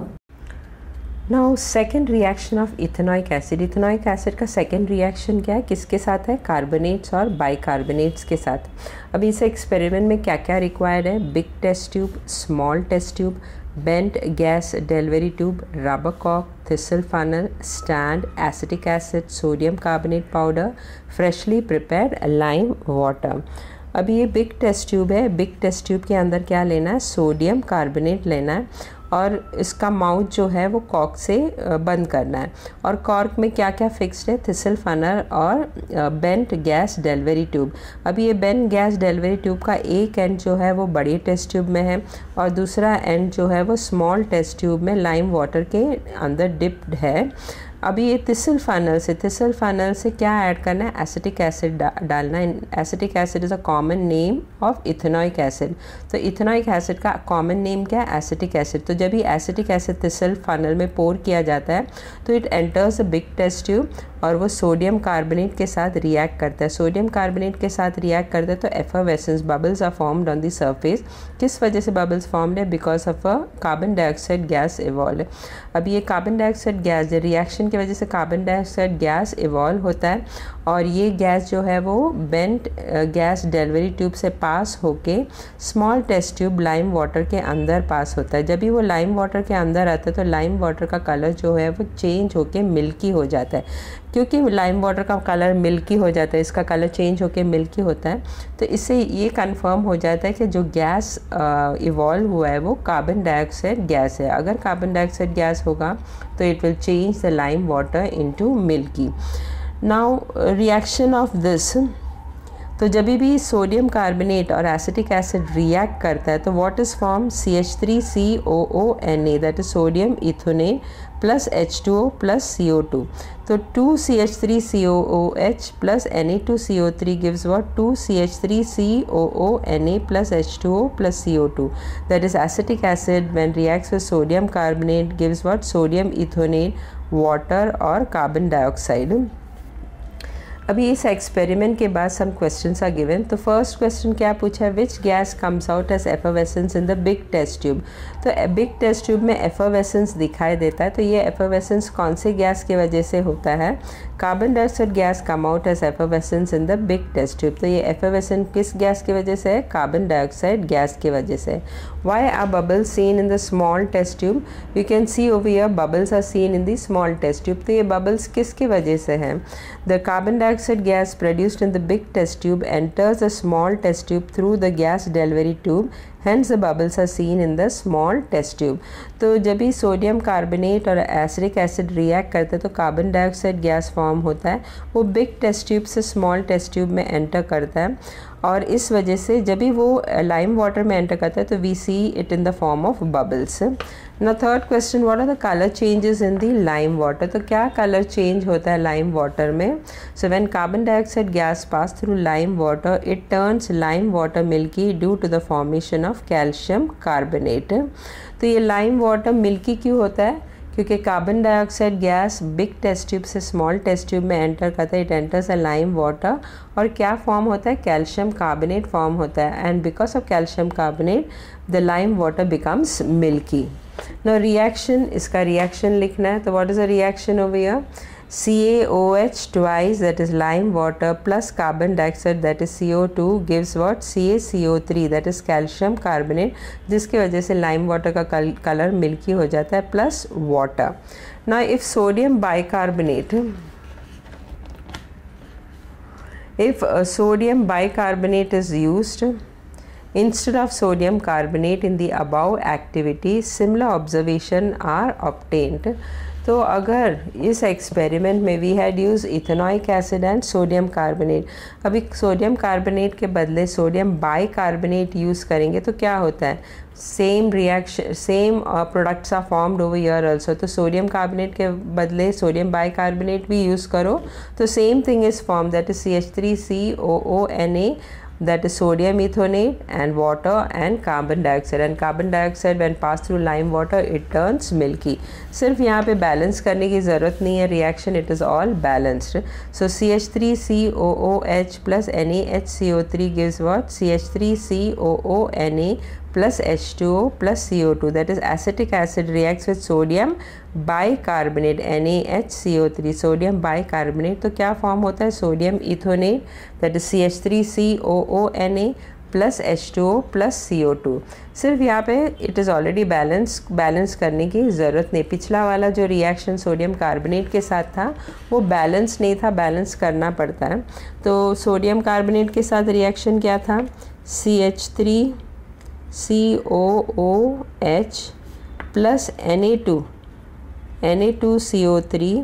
Now second reaction of ethanoic acid. Ethanoic acid का सेकेंड रिएक्शन क्या है, किसके साथ है, कार्बोनेट्स और बाइकार्बोनेट्स के साथ। अब इस एक्सपेरिमेंट में क्या क्या रिक्वायर्ड है, big test tube, small test tube, bent gas delivery tube, rubber कॉक, thistle funnel, stand, acetic acid, sodium carbonate powder, freshly prepared lime water. अब ये बिग टेस्ट ट्यूब है, बिग टेस्ट ट्यूब के अंदर क्या लेना है, सोडियम कार्बोनेट लेना है, और इसका माउथ जो है वो कॉर्क से बंद करना है। और कॉर्क में क्या क्या फिक्स्ड है, थिसल फनल और बेंट गैस डिलीवरी ट्यूब। अब ये बेंट गैस डिलीवरी ट्यूब का एक एंड जो है वो बड़ी टेस्ट ट्यूब में है, और दूसरा एंड जो है वो स्मॉल टेस्ट ट्यूब में लाइम वाटर के अंदर डिप्ड है। अभी ये थिसल फनल से थिसल फनल से क्या ऐड करना है, एसिटिक एसिड डा, डालना है। Acetic acid is a common name of ethanoic acid. तो इथेनॉइक एसिड का कॉमन नेम क्या है, एसिटिक एसिड। तो जब भी एसिटिक एसिड थिसल फनल में पोर किया जाता है, तो it enters a big test tube, और वो सोडियम कार्बोनेट के साथ रिएक्ट करता है। सोडियम कार्बोनेट के साथ रिएक्ट करता है तो effervescence bubbles are formed on the surface. किस वजह से बबल्स फॉर्म्ड है, because of a carbon dioxide gas evolve. अब ये कार्बन डाइऑक्साइड गैस रिएक्शन की वजह से कार्बन डाइऑक्साइड गैस इवॉल्व होता है, और ये गैस जो है वो बेंट गैस डिलीवरी ट्यूब से पास होके small test tube lime water के अंदर पास होता है। जब भी वो लाइम वाटर के अंदर आता है तो लाइम वाटर का कलर जो है वो चेंज होके मिल्की हो जाता है। क्योंकि लाइम वाटर का कलर मिल्की हो जाता है, इसका कलर चेंज होके मिल्की होता है, तो इससे ये कंफर्म हो जाता है कि जो गैस इवॉल्व हुआ है वो कार्बन डाइऑक्साइड गैस है। अगर कार्बन डाइऑक्साइड गैस होगा तो it will change the lime water into milky. Now reaction of this, तो जब भी सोडियम कार्बोनेट और एसिटिक एसिड रिएक्ट करता है तो what is form, C H three C O O N A, that is sodium ethanoate plus H two O plus C O two. तो two C H three C O O H plus N A two C O three gives what, to C H three C O O N A plus H two O plus C O two. That is acetic acid when reacts with sodium carbonate gives what, sodium ethonate, water or carbon dioxide. अभी इस experiment के बाद some questions are given. तो first question क्या पूछा है, which gas comes out as effervescence in the big test tube. तो big test tube में एफर्वेसेंस दिखाई देता है. तो ये एफर्वेसेंस कौन से गैस की वजह से होता है, carbon dioxide gas come out as effervescence in the big test tube. तो ये एफर्वेसेंस किस गैस की वजह से है, कार्बन डाइऑक्साइड गैस की वजह से. Why are bubbles seen in the small test tube, you can see over here bubbles are seen in the small test tube. तो ये बबल्स किसकी वजह से हैं, the carbon dioxide gas produced in the big test tube enters a small test tube through the gas delivery tube, hence the bubbles are seen in the small test tube. तो जब भी sodium carbonate और acidic acid react करता है तो carbon dioxide gas form होता है, वो बिग टेस्ट ट्यूब से स्मॉल टेस्ट ट्यूब में एंटर करता है, और इस वजह से जब भी वो लाइम वाटर में एंटर करता है तो we see it in the form of bubbles. ना third question, what are the colour changes in the lime water. तो क्या कलर चेंज होता है लाइम वाटर में. So when carbon dioxide gas pass through lime water it turns lime water milky due to the formation of calcium carbonate. तो ये lime water milky क्यों होता है, क्योंकि carbon dioxide gas big test tube से small test tube में enter करता है, it enters a lime water, और क्या फॉर्म होता है, कैल्शियम कार्बोनेट फॉर्म होता है, and because of calcium carbonate the lime water becomes milky. Now reaction, इसका रिएक्शन लिखना है. तो what is a reaction over here, C a O H twice, that is lime water, plus carbon dioxide, that is C O two, gives what? C a C O three, that is calcium carbonate, जिसकी वजह से lime water का colour milky हो जाता है, plus water. Now if sodium bicarbonate, if uh, sodium bicarbonate is used instead of sodium carbonate in the above activity, similar observation are obtained. तो अगर इस एक्सपेरिमेंट में we had use ethanoic acid and sodium carbonate, अभी sodium carbonate के बदले sodium bicarbonate use करेंगे तो क्या होता है? Same reaction, same products are formed over here also. तो सोडियम कार्बोनेट के बदले सोडियम बाइकार्बोनेट भी यूज़ करो तो same thing is form, that is C H three C O O N A, that is sodium ethonate and water and carbon dioxide, and carbon dioxide when passed through lime water it turns milky. सिर्फ यहाँ पे balance करने की ज़रूरत नहीं है reaction, it is all balanced. So C H three C O O H plus N A H C O three gives what? C H three C O O N A plus H two O plus C O two, that is acetic acid reacts with sodium bicarbonate N A H C O three, sodium bicarbonate. तो क्या form होता है? Sodium ethanoate, that is C H three C O O N A plus H two O plus C O two. सिर्फ यहाँ पे it is already balance balance करने की ज़रूरत नहीं. पिछला वाला जो रिएक्शन सोडियम कार्बोनेट के साथ था वो बैलेंस नहीं था, बैलेंस करना पड़ता है. तो सोडियम कार्बोनेट के साथ रिएक्शन क्या था? C H three C O O H plus N A two N A two C O three,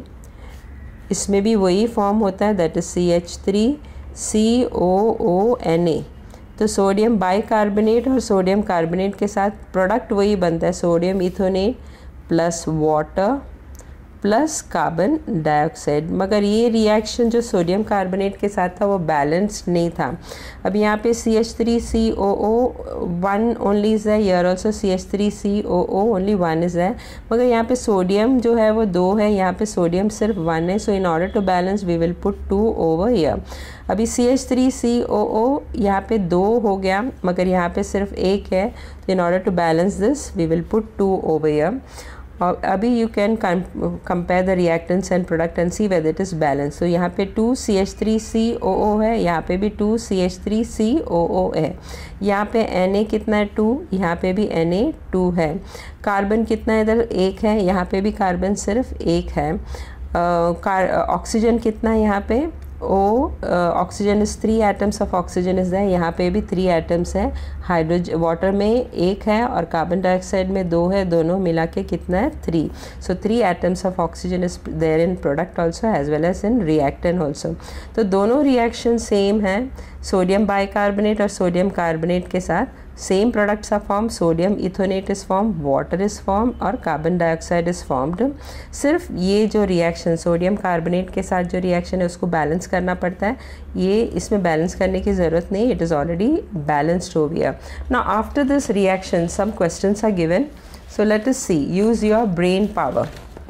इसमें भी वही फॉर्म होता है, that is C H three C O O N A. तो सोडियम बाइकार्बोनेट और sodium carbonate के साथ product वही बनता है, sodium ethanoate plus water plus carbon dioxide. मगर ये रिएक्शन जो सोडियम कार्बोनेट के साथ था वो बैलेंस्ड नहीं था. अब यहाँ पे C H three C O O one only is है, here also C H three C O O only one is है. मगर यहाँ पे सोडियम जो है वो दो है, यहाँ पे सोडियम सिर्फ वन है. So in order to balance we will put two over here. अभी C H three C O O यहाँ पे दो हो गया मगर यहाँ पे सिर्फ एक है, तो in order to balance this we will put two over here. और अभी you can compare the reactants and product and see whether it is balance. तो यहाँ पे two C H three C O O है, यहाँ पे भी two C H three C O O है. यहाँ पे Na कितना है? टू. यहाँ पे भी Na टू है. कार्बन कितना है? इधर एक है, यहाँ पे भी कार्बन सिर्फ एक है. ऑक्सीजन uh, कितना है? यहाँ पे O, oxygen is three atoms of oxygen is है, यहाँ पे भी थ्री एटम्स है. हाइड्रोजन वाटर में एक है और कार्बन डाइऑक्साइड में दो है, दोनों मिला के कितना है? Three. So three atoms of oxygen is there in product also as well as in reactant also. तो दोनों रिएक्शन सेम है, सोडियम बाइकार्बोनेट और सोडियम कार्बोनेट के साथ same products are form, sodium ethanoate is form, water is form और carbon dioxide is formed. सिर्फ ये जो रिएक्शन सोडियम कार्बोनेट के साथ जो रिएक्शन है उसको बैलेंस करना पड़ता है, ये इसमें बैलेंस करने की ज़रूरत नहीं, इट इज़ ऑलरेडी बैलेंस्ड हो गया. Now after this reaction some questions are given, so let us see. Use your brain power.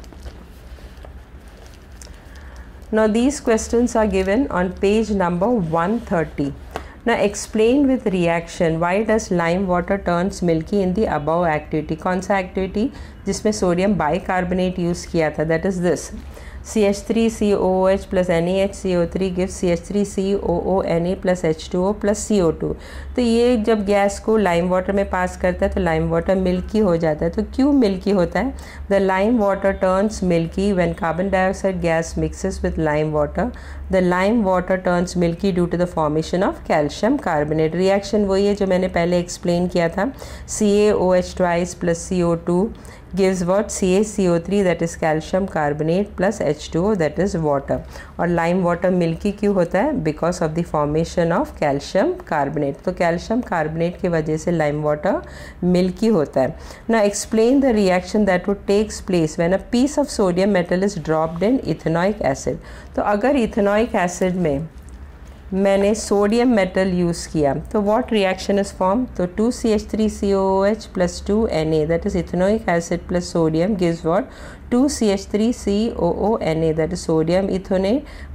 Now these questions are given on page number one thirty. Now explain with reaction why does lime water turns milky in the above activity. कौन सा activity जिसमें sodium bicarbonate use किया था? That is this. C H three C O O H plus N A H C O three gives C H three C O O N A plus H two O plus C O two. तो ये जब gas को lime water में पास करता है तो lime water milky हो जाता है. तो क्यों मिल्की होता है? The lime water turns milky when carbon dioxide gas mixes with lime water. The lime water turns milky due to the formation of calcium carbonate. Reaction वही है जो मैंने पहले एक्सप्लेन किया था. C a O H twice plus C O two gives what? C a C O three, that is calcium carbonate plus H two O, that is water. और lime water milky क्यों होता है? because of the formation of calcium carbonate. तो calcium carbonate की वजह से lime water milky होता है. now explain the reaction that would takes place when a piece of sodium metal is dropped in ethanoic acid. तो अगर ethanoic acid में मैंने सोडियम मेटल यूज़ किया तो व्हाट रिएक्शन इज़ फॉर्म? तो two C H three C O O H plus two N A, that is ethanoic acid plus sodium gives what? Two C H three C O O N A, that is sodium ethanoate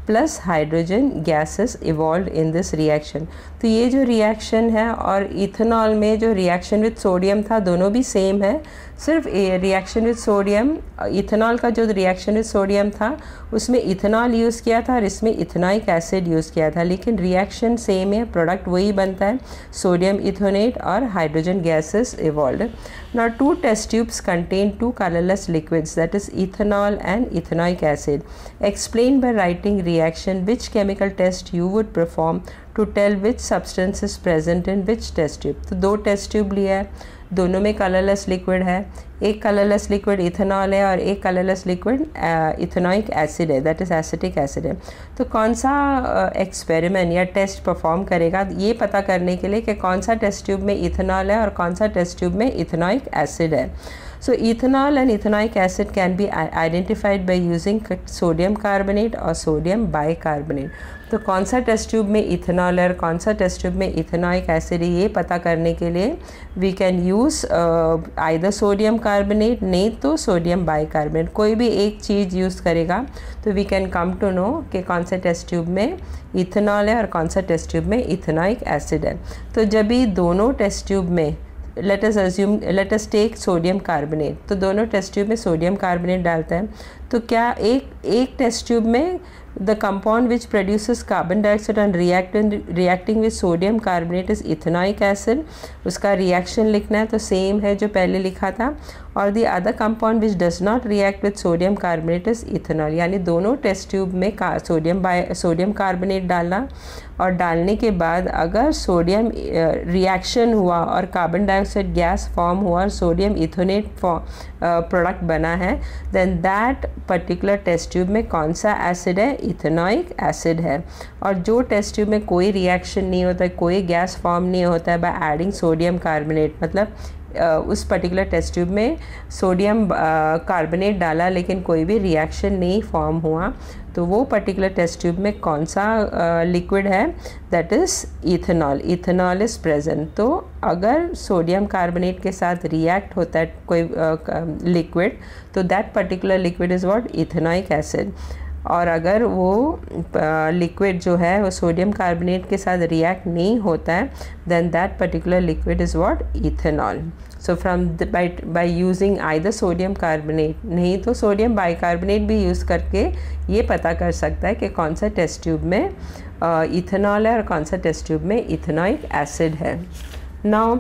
plus hydrogen gases evolve in this reaction. तो ये जो reaction है और ethanol में जो reaction with sodium था दोनों भी सेम है, सिर्फ रिएक्शन विद सोडियम, इथेनॉल का जो रिएक्शन विद सोडियम था उसमें इथेनॉल यूज़ किया था और इसमें इथेनॉइक एसिड यूज़ किया था, लेकिन रिएक्शन सेम है, प्रोडक्ट वही बनता है, सोडियम इथोनेट और hydrogen gases evolve. Now two test tubes contain two colorless liquids, that is ethanol and ethanoic acid. Explain by writing reaction which chemical test you would perform to tell which substance is present in which test tube. तो दो test tube लिया है, दोनों में colourless liquid है, एक colourless liquid ethanol है और एक कलरलेस लिक्विड इथेनॉइक एसिड है, दैट इज़ एसिटिक एसिड है। तो कौन सा एक्सपेरिमेंट या टेस्ट परफॉर्म करेगा ये पता करने के लिए कि कौन सा टेस्ट ट्यूब में इथेनॉल है और कौन सा टेस्ट ट्यूब में इथेनॉइक एसिड है। So ethanol and ethanoic acid can be identified by using sodium carbonate or sodium bicarbonate. तो कौन सा टेस्ट ट्यूब में इथेनॉल है और कौन सा टेस्ट ट्यूब में इथेनॉइक एसिड है ये पता करने के लिए we can use either sodium carbonate, नहीं तो सोडियम बाइकार्बोनेट, कोई भी एक चीज़ यूज़ करेगा तो we can come to know कि कौन सा टेस्ट ट्यूब में इथेनॉल है और कौन सा टेस्ट ट्यूब में इथेनॉइक एसिड है। तो जब भी दोनों टेस्ट ट्यूब में let us assume let us take sodium carbonate, तो दोनों टेस्ट ट्यूब में सोडियम कार्बोनेट डालते हैं तो क्या एक एक टेस्ट ट्यूब में the compound which produces carbon dioxide and reacting reacting with sodium carbonate is ethanoic acid, उसका रिएक्शन लिखना है तो सेम है जो पहले लिखा था, और the other compound which does not react with sodium carbonate is ethanol। यानी दोनों टेस्ट ट्यूब में सोडियम बाय सोडियम कार्बोनेट डालना और डालने के बाद अगर सोडियम रिएक्शन हुआ और कार्बन डाइऑक्साइड गैस फॉर्म हुआ और सोडियम इथोनेट प्रोडक्ट बना है, then that particular test tube में कौन सा एसिड है, इथेनॉइक एसिड है। और जो टेस्ट ट्यूब में कोई रिएक्शन नहीं होता है, कोई गैस फॉर्म नहीं होता है बाय एडिंग सोडियम कार्बोनेट, मतलब उस पर्टिकुलर टेस्ट ट्यूब में सोडियम कार्बोनेट डाला लेकिन कोई भी रिएक्शन नहीं फॉर्म हुआ, तो वो पर्टिकुलर टेस्ट ट्यूब में कौन सा लिक्विड है, that is ethanol, ethanol is present. तो अगर सोडियम कार्बोनेट के साथ रिएक्ट होता है कोई लिक्विड तो that particular liquid is what, ethanoic acid. और अगर वो लिक्विड जो है वो सोडियम कार्बोनेट के साथ रिएक्ट नहीं होता है, then that particular liquid is what, ethanol. So from by by using either sodium carbonate, नहीं तो सोडियम बाइकार्बोनेट भी यूज़ करके ये पता कर सकता है कि कौन सा टेस्ट ट्यूब में इथेनॉल है और कौन सा टेस्ट ट्यूब में इथेनॉइक एसिड है। Now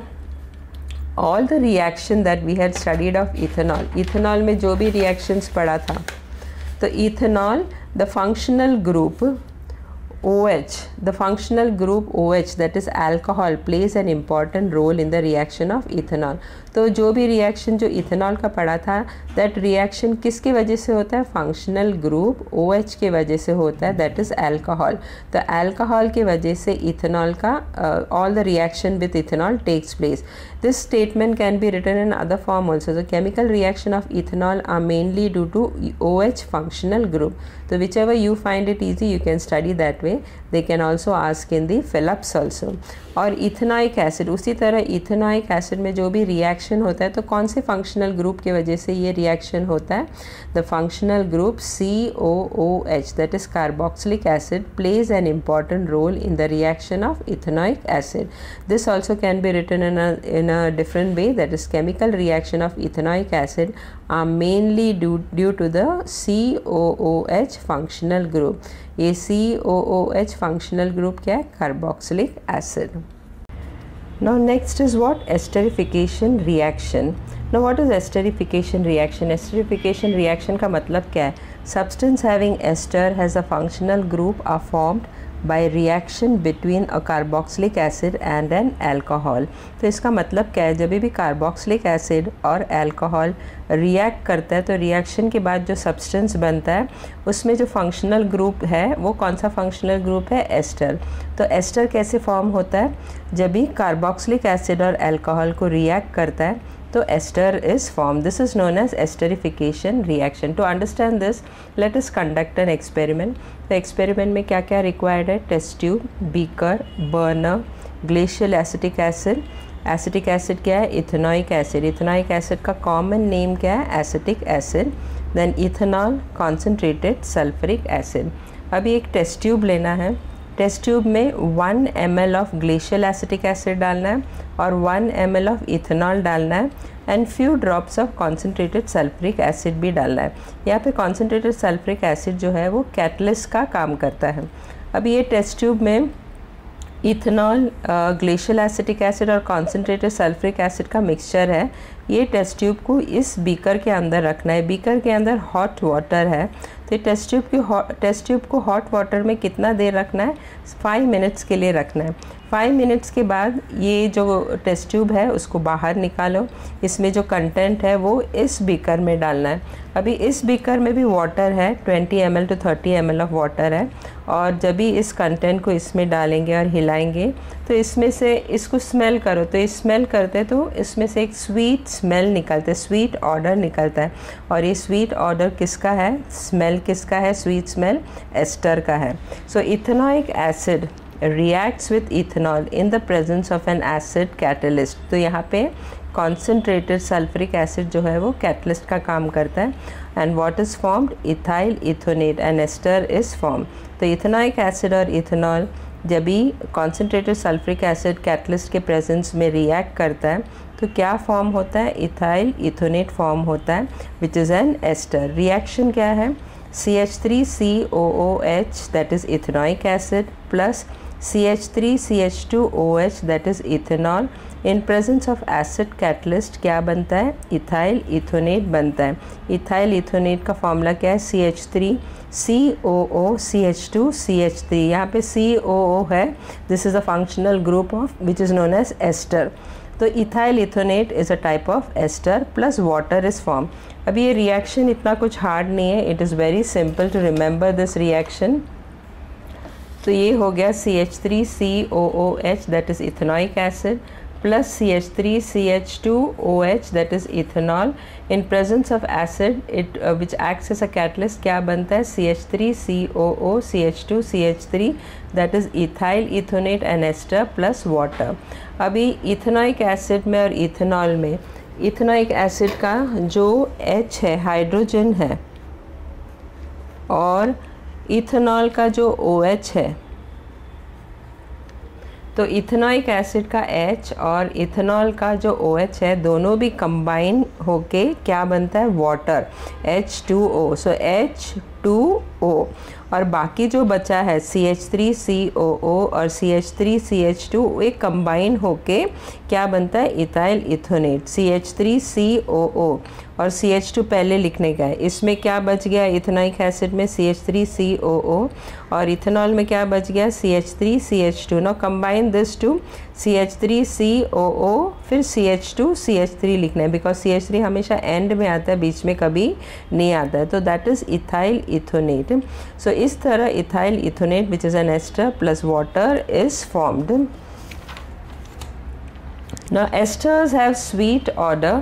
all the reaction that we had studied of ethanol, ethanol में जो भी रिएक्शंस पढ़ा था, तो ethanol the functional group OH, the functional group OH, that is alcohol, plays an important role in the reaction of ethanol। तो जो भी reaction जो इथेनॉल का पढ़ा था, दैट रिएक्शन किसकी वजह से होता है, फंक्शनल ग्रुप OH के वजह से होता है, दैट इज़ अल्कोहल। तो अल्कोहल की वजह से इथेनॉल का all the reaction with ethanol takes place. This statement can be written in other form also. The chemical reaction of ethanol are mainly due to OH functional group. तो whichever you find it easy you can study that way. They can also ask in the fill ups also. और ethanoic acid, उसी तरह ethanoic acid में जो भी reaction होता है तो कौन से फंक्शनल ग्रुप की वजह से ये रिएक्शन होता है, the functional group C O O H, that is carboxylic acid, plays an important role in the reaction of ethanoic acid. This also can be written in a in a different way, that is chemical reaction of ethanoic acid are mainly due due to the C O O H functional group। ये C O O H functional group क्या है, carboxylic acid। Now next is what, esterification reaction। Now what is esterification reaction? Esterification reaction का मतलब क्या है, substance having ester has a functional group are formed by reaction between a carboxylic acid and an alcohol। तो इसका मतलब क्या है, जब भी कार्बोक्सिलिक एसिड और अल्कोहल रिएक्ट करता है तो रिएक्शन के बाद जो सब्सटेंस बनता है उसमें जो फंक्शनल ग्रुप है वो कौन सा फंक्शनल ग्रुप है, एस्टर। तो एस्टर कैसे फॉर्म होता है, जब भी कार्बोक्सिलिक एसिड और अल्कोहल को रिएक्ट करता है तो ester is formed. This is known as esterification reaction. To understand this, let us conduct an experiment. The experiment में क्या क्या required है, test tube, beaker, burner, glacial acetic acid। acetic acid क्या है, ethanoic acid। ethanoic acid का common name क्या है, acetic acid। then ethanol, concentrated sulfuric acid। अभी एक टेस्ट ट्यूब लेना है, टेस्ट ट्यूब में one M L of glacial acetic acid डालना है और one M L of ethanol डालना है and few drops of concentrated sulphuric acid भी डालना है। यहाँ पे कॉन्सेंट्रेटेड सल्फ्रिक एसिड जो है वो कैटलिस्ट का काम करता है। अब ये टेस्ट ट्यूब में इथेनॉल, ग्लेशियल एसिटिक एसिड और कॉन्सेंट्रेटेड सल्फ्रिक एसिड का मिक्सचर है। ये टेस्ट ट्यूब को इस बीकर के अंदर रखना है। बीकर के अंदर हॉट वाटर है, तो ये टेस्ट ट्यूब की टेस्ट ट्यूब को हॉट वाटर में कितना देर रखना है? फाइव मिनट्स के लिए रखना है। फाइव मिनट्स के बाद ये जो टेस्ट ट्यूब है उसको बाहर निकालो। इसमें जो कंटेंट है वो इस बीकर में डालना है। अभी इस बीकर में भी वाटर है, twenty M L to thirty M L of water है, और जब भी इस कंटेंट को इसमें डालेंगे और हिलाएंगे तो इसमें से इसको स्मेल करो, तो ये स्मेल करते तो इसमें से एक स्वीट स्मेल निकलता है, स्वीट ऑर्डर निकलता है। और ये स्वीट ऑर्डर किसका है? स्मेल किसका है? स्वीट स्मेल एस्टर का है। So ethanoic acid reacts with ethanol in the presence of an acid catalyst। तो यहाँ पे concentrated sulfuric acid जो है वो catalyst का काम करता है and what is formed? ethyl ethonate and ester is formed। तो ethanoic acid और ethanol जब भी concentrated sulfuric acid catalyst के presence में react करता है तो क्या फॉर्म होता है? ethyl ethonate फॉर्म होता है which is an ester। Reaction क्या है? C H three C O O H that is ethanoic acid plus C H three C H two O H that is ethanol in presence of acid catalyst क्या बनता है? ethyl ethonate बनता है। ethyl ethonate का formula क्या है? C H three C O O C H two C H three. यहाँ पे C O O है, this is a functional group of which is known as ester। तो ethyl ethonate is a type of ester plus water is formed। अब ये reaction इतना कुछ hard नहीं है, it is very simple to remember this reaction। तो ये हो गया C H three C O O H that is ethanoic acid plus C H three C H two O H that is ethanol in presence of acid it uh, which acts as a catalyst क्या बनता है? C H three C O O C H two C H three that is ethyl ethonate and ester plus water। अभी ethanoic acid में और ethanol में ethanoic acid का जो H है हाइड्रोजन है और इथेनॉल का जो OH है, तो इथेनोइक एसिड का H और इथेनॉल का जो OH है दोनों भी कंबाइन होके क्या बनता है? Water H two O। So H two O और बाकी जो बचा है C H three C O O और C H three C H two ये कंबाइन होके क्या बनता है? Ethyl ethanoate. C H three C O O और C H टू पहले लिखने का है। इसमें क्या बच गया? इथेनोइक एसिड में C H three C O O और इथेनॉल में क्या बच गया? C H three C H two. Now combine this to C H three C O O फिर C H two C H three लिखना है because C H three हमेशा end में आता है, बीच में कभी नहीं आता है। तो that is ethyl ethanoate. So इस तरह ethyl ethanoate which is an ester plus water is formed. Now esters have sweet odour.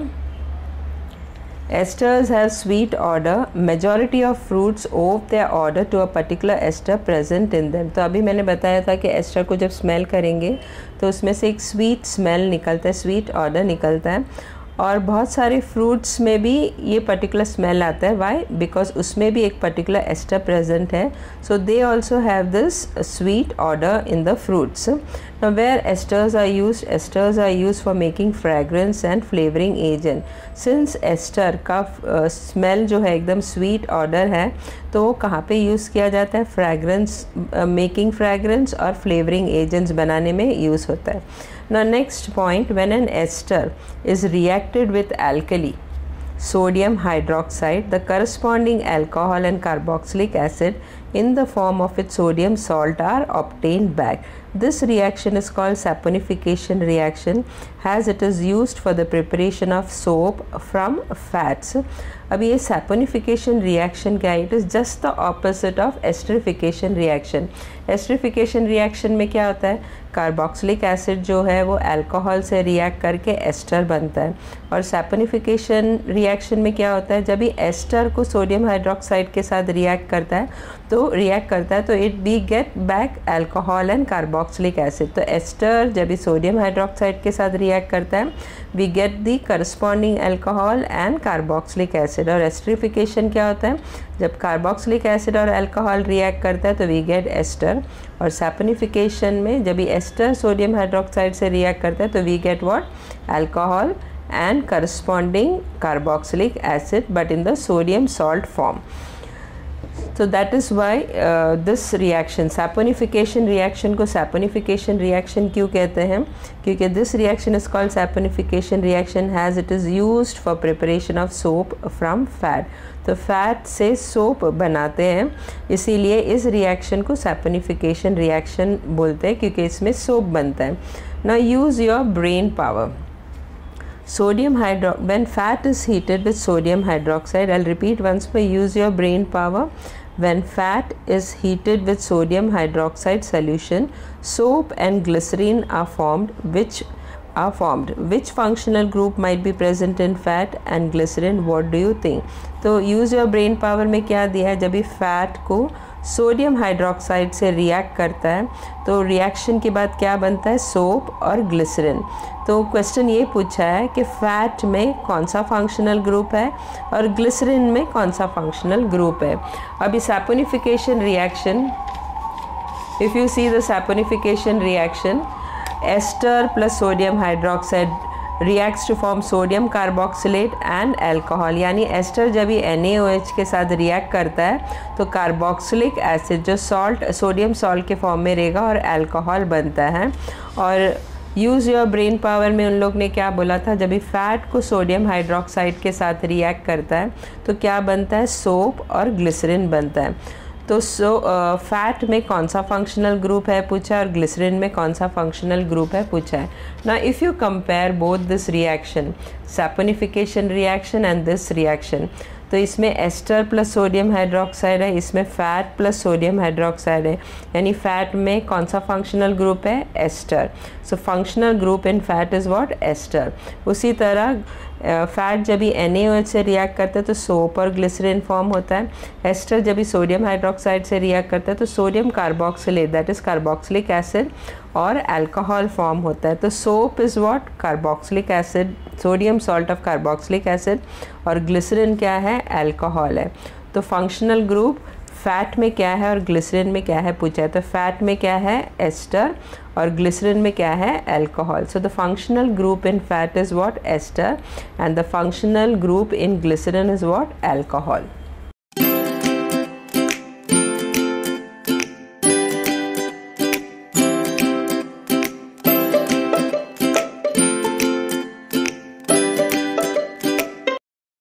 Esters have sweet order. Majority of fruits owe their order to a particular ester present in them। तो अभी मैंने बताया था कि ester को जब smell करेंगे तो उसमें से एक स्वीट स्मेल निकलता है, स्वीट ऑर्डर निकलता है और बहुत सारे फ्रूट्स में भी ये पर्टिकुलर स्मेल आता है। वाई? बिकॉज उसमें भी एक पर्टिकुलर एस्टर प्रेजेंट है। So they also have this sweet odour in the fruits. Now where esters are used, esters are used for making fragrance and flavouring agent. Since ester का smell जो है एकदम sweet order है तो वो कहाँ पे यूज़ किया जाता है? फ्रेगरेंस, मेकिंग फ्रेगरेंस और फ्लेवरिंग एजेंट्स बनाने में यूज़ होता है। Now next point, when an ester is reacted with alkali, sodium hydroxide, the corresponding alcohol and carboxylic acid in the form of its sodium salt are obtained back. This reaction is called saponification reaction as it is used for the preparation of soap from fats. अभी ये saponification reaction क्या है? It is just the opposite of esterification reaction. esterification reaction में क्या होता है? Carboxylic acid जो है वो अल्कोहल से रिएक्ट करके एस्टर बनता है और सैपोनिफिकेशन रिएक्शन में क्या होता है? जब भी एस्टर को सोडियम हाइड्रोक्साइड के साथ रिएक्ट करता है तो रिएक्ट करता है तो it be get back alcohol and carboxylic acid. तो एस्टर जब भी सोडियम हाइड्रोक्साइड के साथ रिएक्ट करता है we get the corresponding alcohol and carboxylic acid. Acid. और एस्टरिफिकेशन क्या होता है, जब कार्बोक्सिलिक एसिड और अल्कोहल रिएक्ट करता है तो वी गेट एस्टर। और सैपोनिफिकेशन में जब भी एस्टर सोडियम हाइड्रोक्साइड से रिएक्ट करता है तो we get what, alcohol and corresponding carboxylic acid but in the sodium salt form. So that is why uh, this reaction saponification reaction को saponification reaction क्यों कहते हैं, क्योंकि this reaction is called saponification reaction as it is used for preparation of soap from fat. तो fat से soap बनाते हैं, इसीलिए इस रिएक्शन को saponification reaction बोलते हैं क्योंकि इसमें सोप बनता है। Now use your brain power. Sodium hydro when fat is heated with sodium hydroxide, I'll repeat once more, use your brain power. When fat is heated with sodium hydroxide solution, soap and glycerine are formed which are formed which functional group might be present in fat and glycerin, what do you think? तो use your brain power में क्या दिया है, जब भी fat को sodium hydroxide से react करता है तो रिएक्शन के बाद क्या बनता है, सोप और ग्लिसरीन। तो क्वेश्चन ये पूछा है कि फ़ैट में कौन सा फंक्शनल ग्रुप है और ग्लिसरीन में कौन सा फंक्शनल ग्रुप है। अभी saponification reaction, if you see the saponification reaction, ester plus sodium hydroxide reacts to form sodium carboxylate and alcohol, यानी एस्टर जब भी एन ए ओ एच के साथ रिएक्ट करता है तो कार्बोक्सिलिक एसिड जो सॉल्ट सोडियम सॉल्ट के फॉर्म में रहेगा और अल्कोहल बनता है। और यूज़ योर ब्रेन पावर में उन लोग ने क्या बोला था, जब भी फैट को सोडियम हाइड्रोक्साइड के साथ रिएक्ट करता है तो क्या बनता है, सोप और ग्लिसरीन बनता है। तो सो फैट में कौन सा फंक्शनल ग्रुप है पूछा और ग्लिसरीन में कौन सा फंक्शनल ग्रुप है पूछा है। ना if you compare both this reaction, saponification reaction and this reaction, तो इसमें एस्टर प्लस सोडियम हाइड्रोक्साइड है, इसमें फ़ैट प्लस सोडियम हाइड्रोक्साइड है, यानी फ़ैट में कौन सा फंक्शनल ग्रुप है, ester. So functional group in fat is what, ester. उसी तरह फैट जब भी एन ए ओ एच से रिएक्ट करता है तो सोप और ग्लिसरीन फॉर्म होता है। एस्टर जब भी सोडियम हाइड्रोक्साइड से रिएक्ट करता है तो sodium carboxylate that is carboxylic acid और अल्कोहल फॉर्म होता है। तो soap is what, carboxylic acid, sodium salt of carboxylic acid, और ग्लिसरीन क्या है, अल्कोहल है। तो फंक्शनल ग्रुप फैट में क्या है और ग्लिसरीन में क्या है पूछा है। तो फैट में क्या है, एस्टर, और ग्लिसरीन में क्या है, alcohol. So the functional group in fat is what, ester, and the functional group in glycerine is what, alcohol.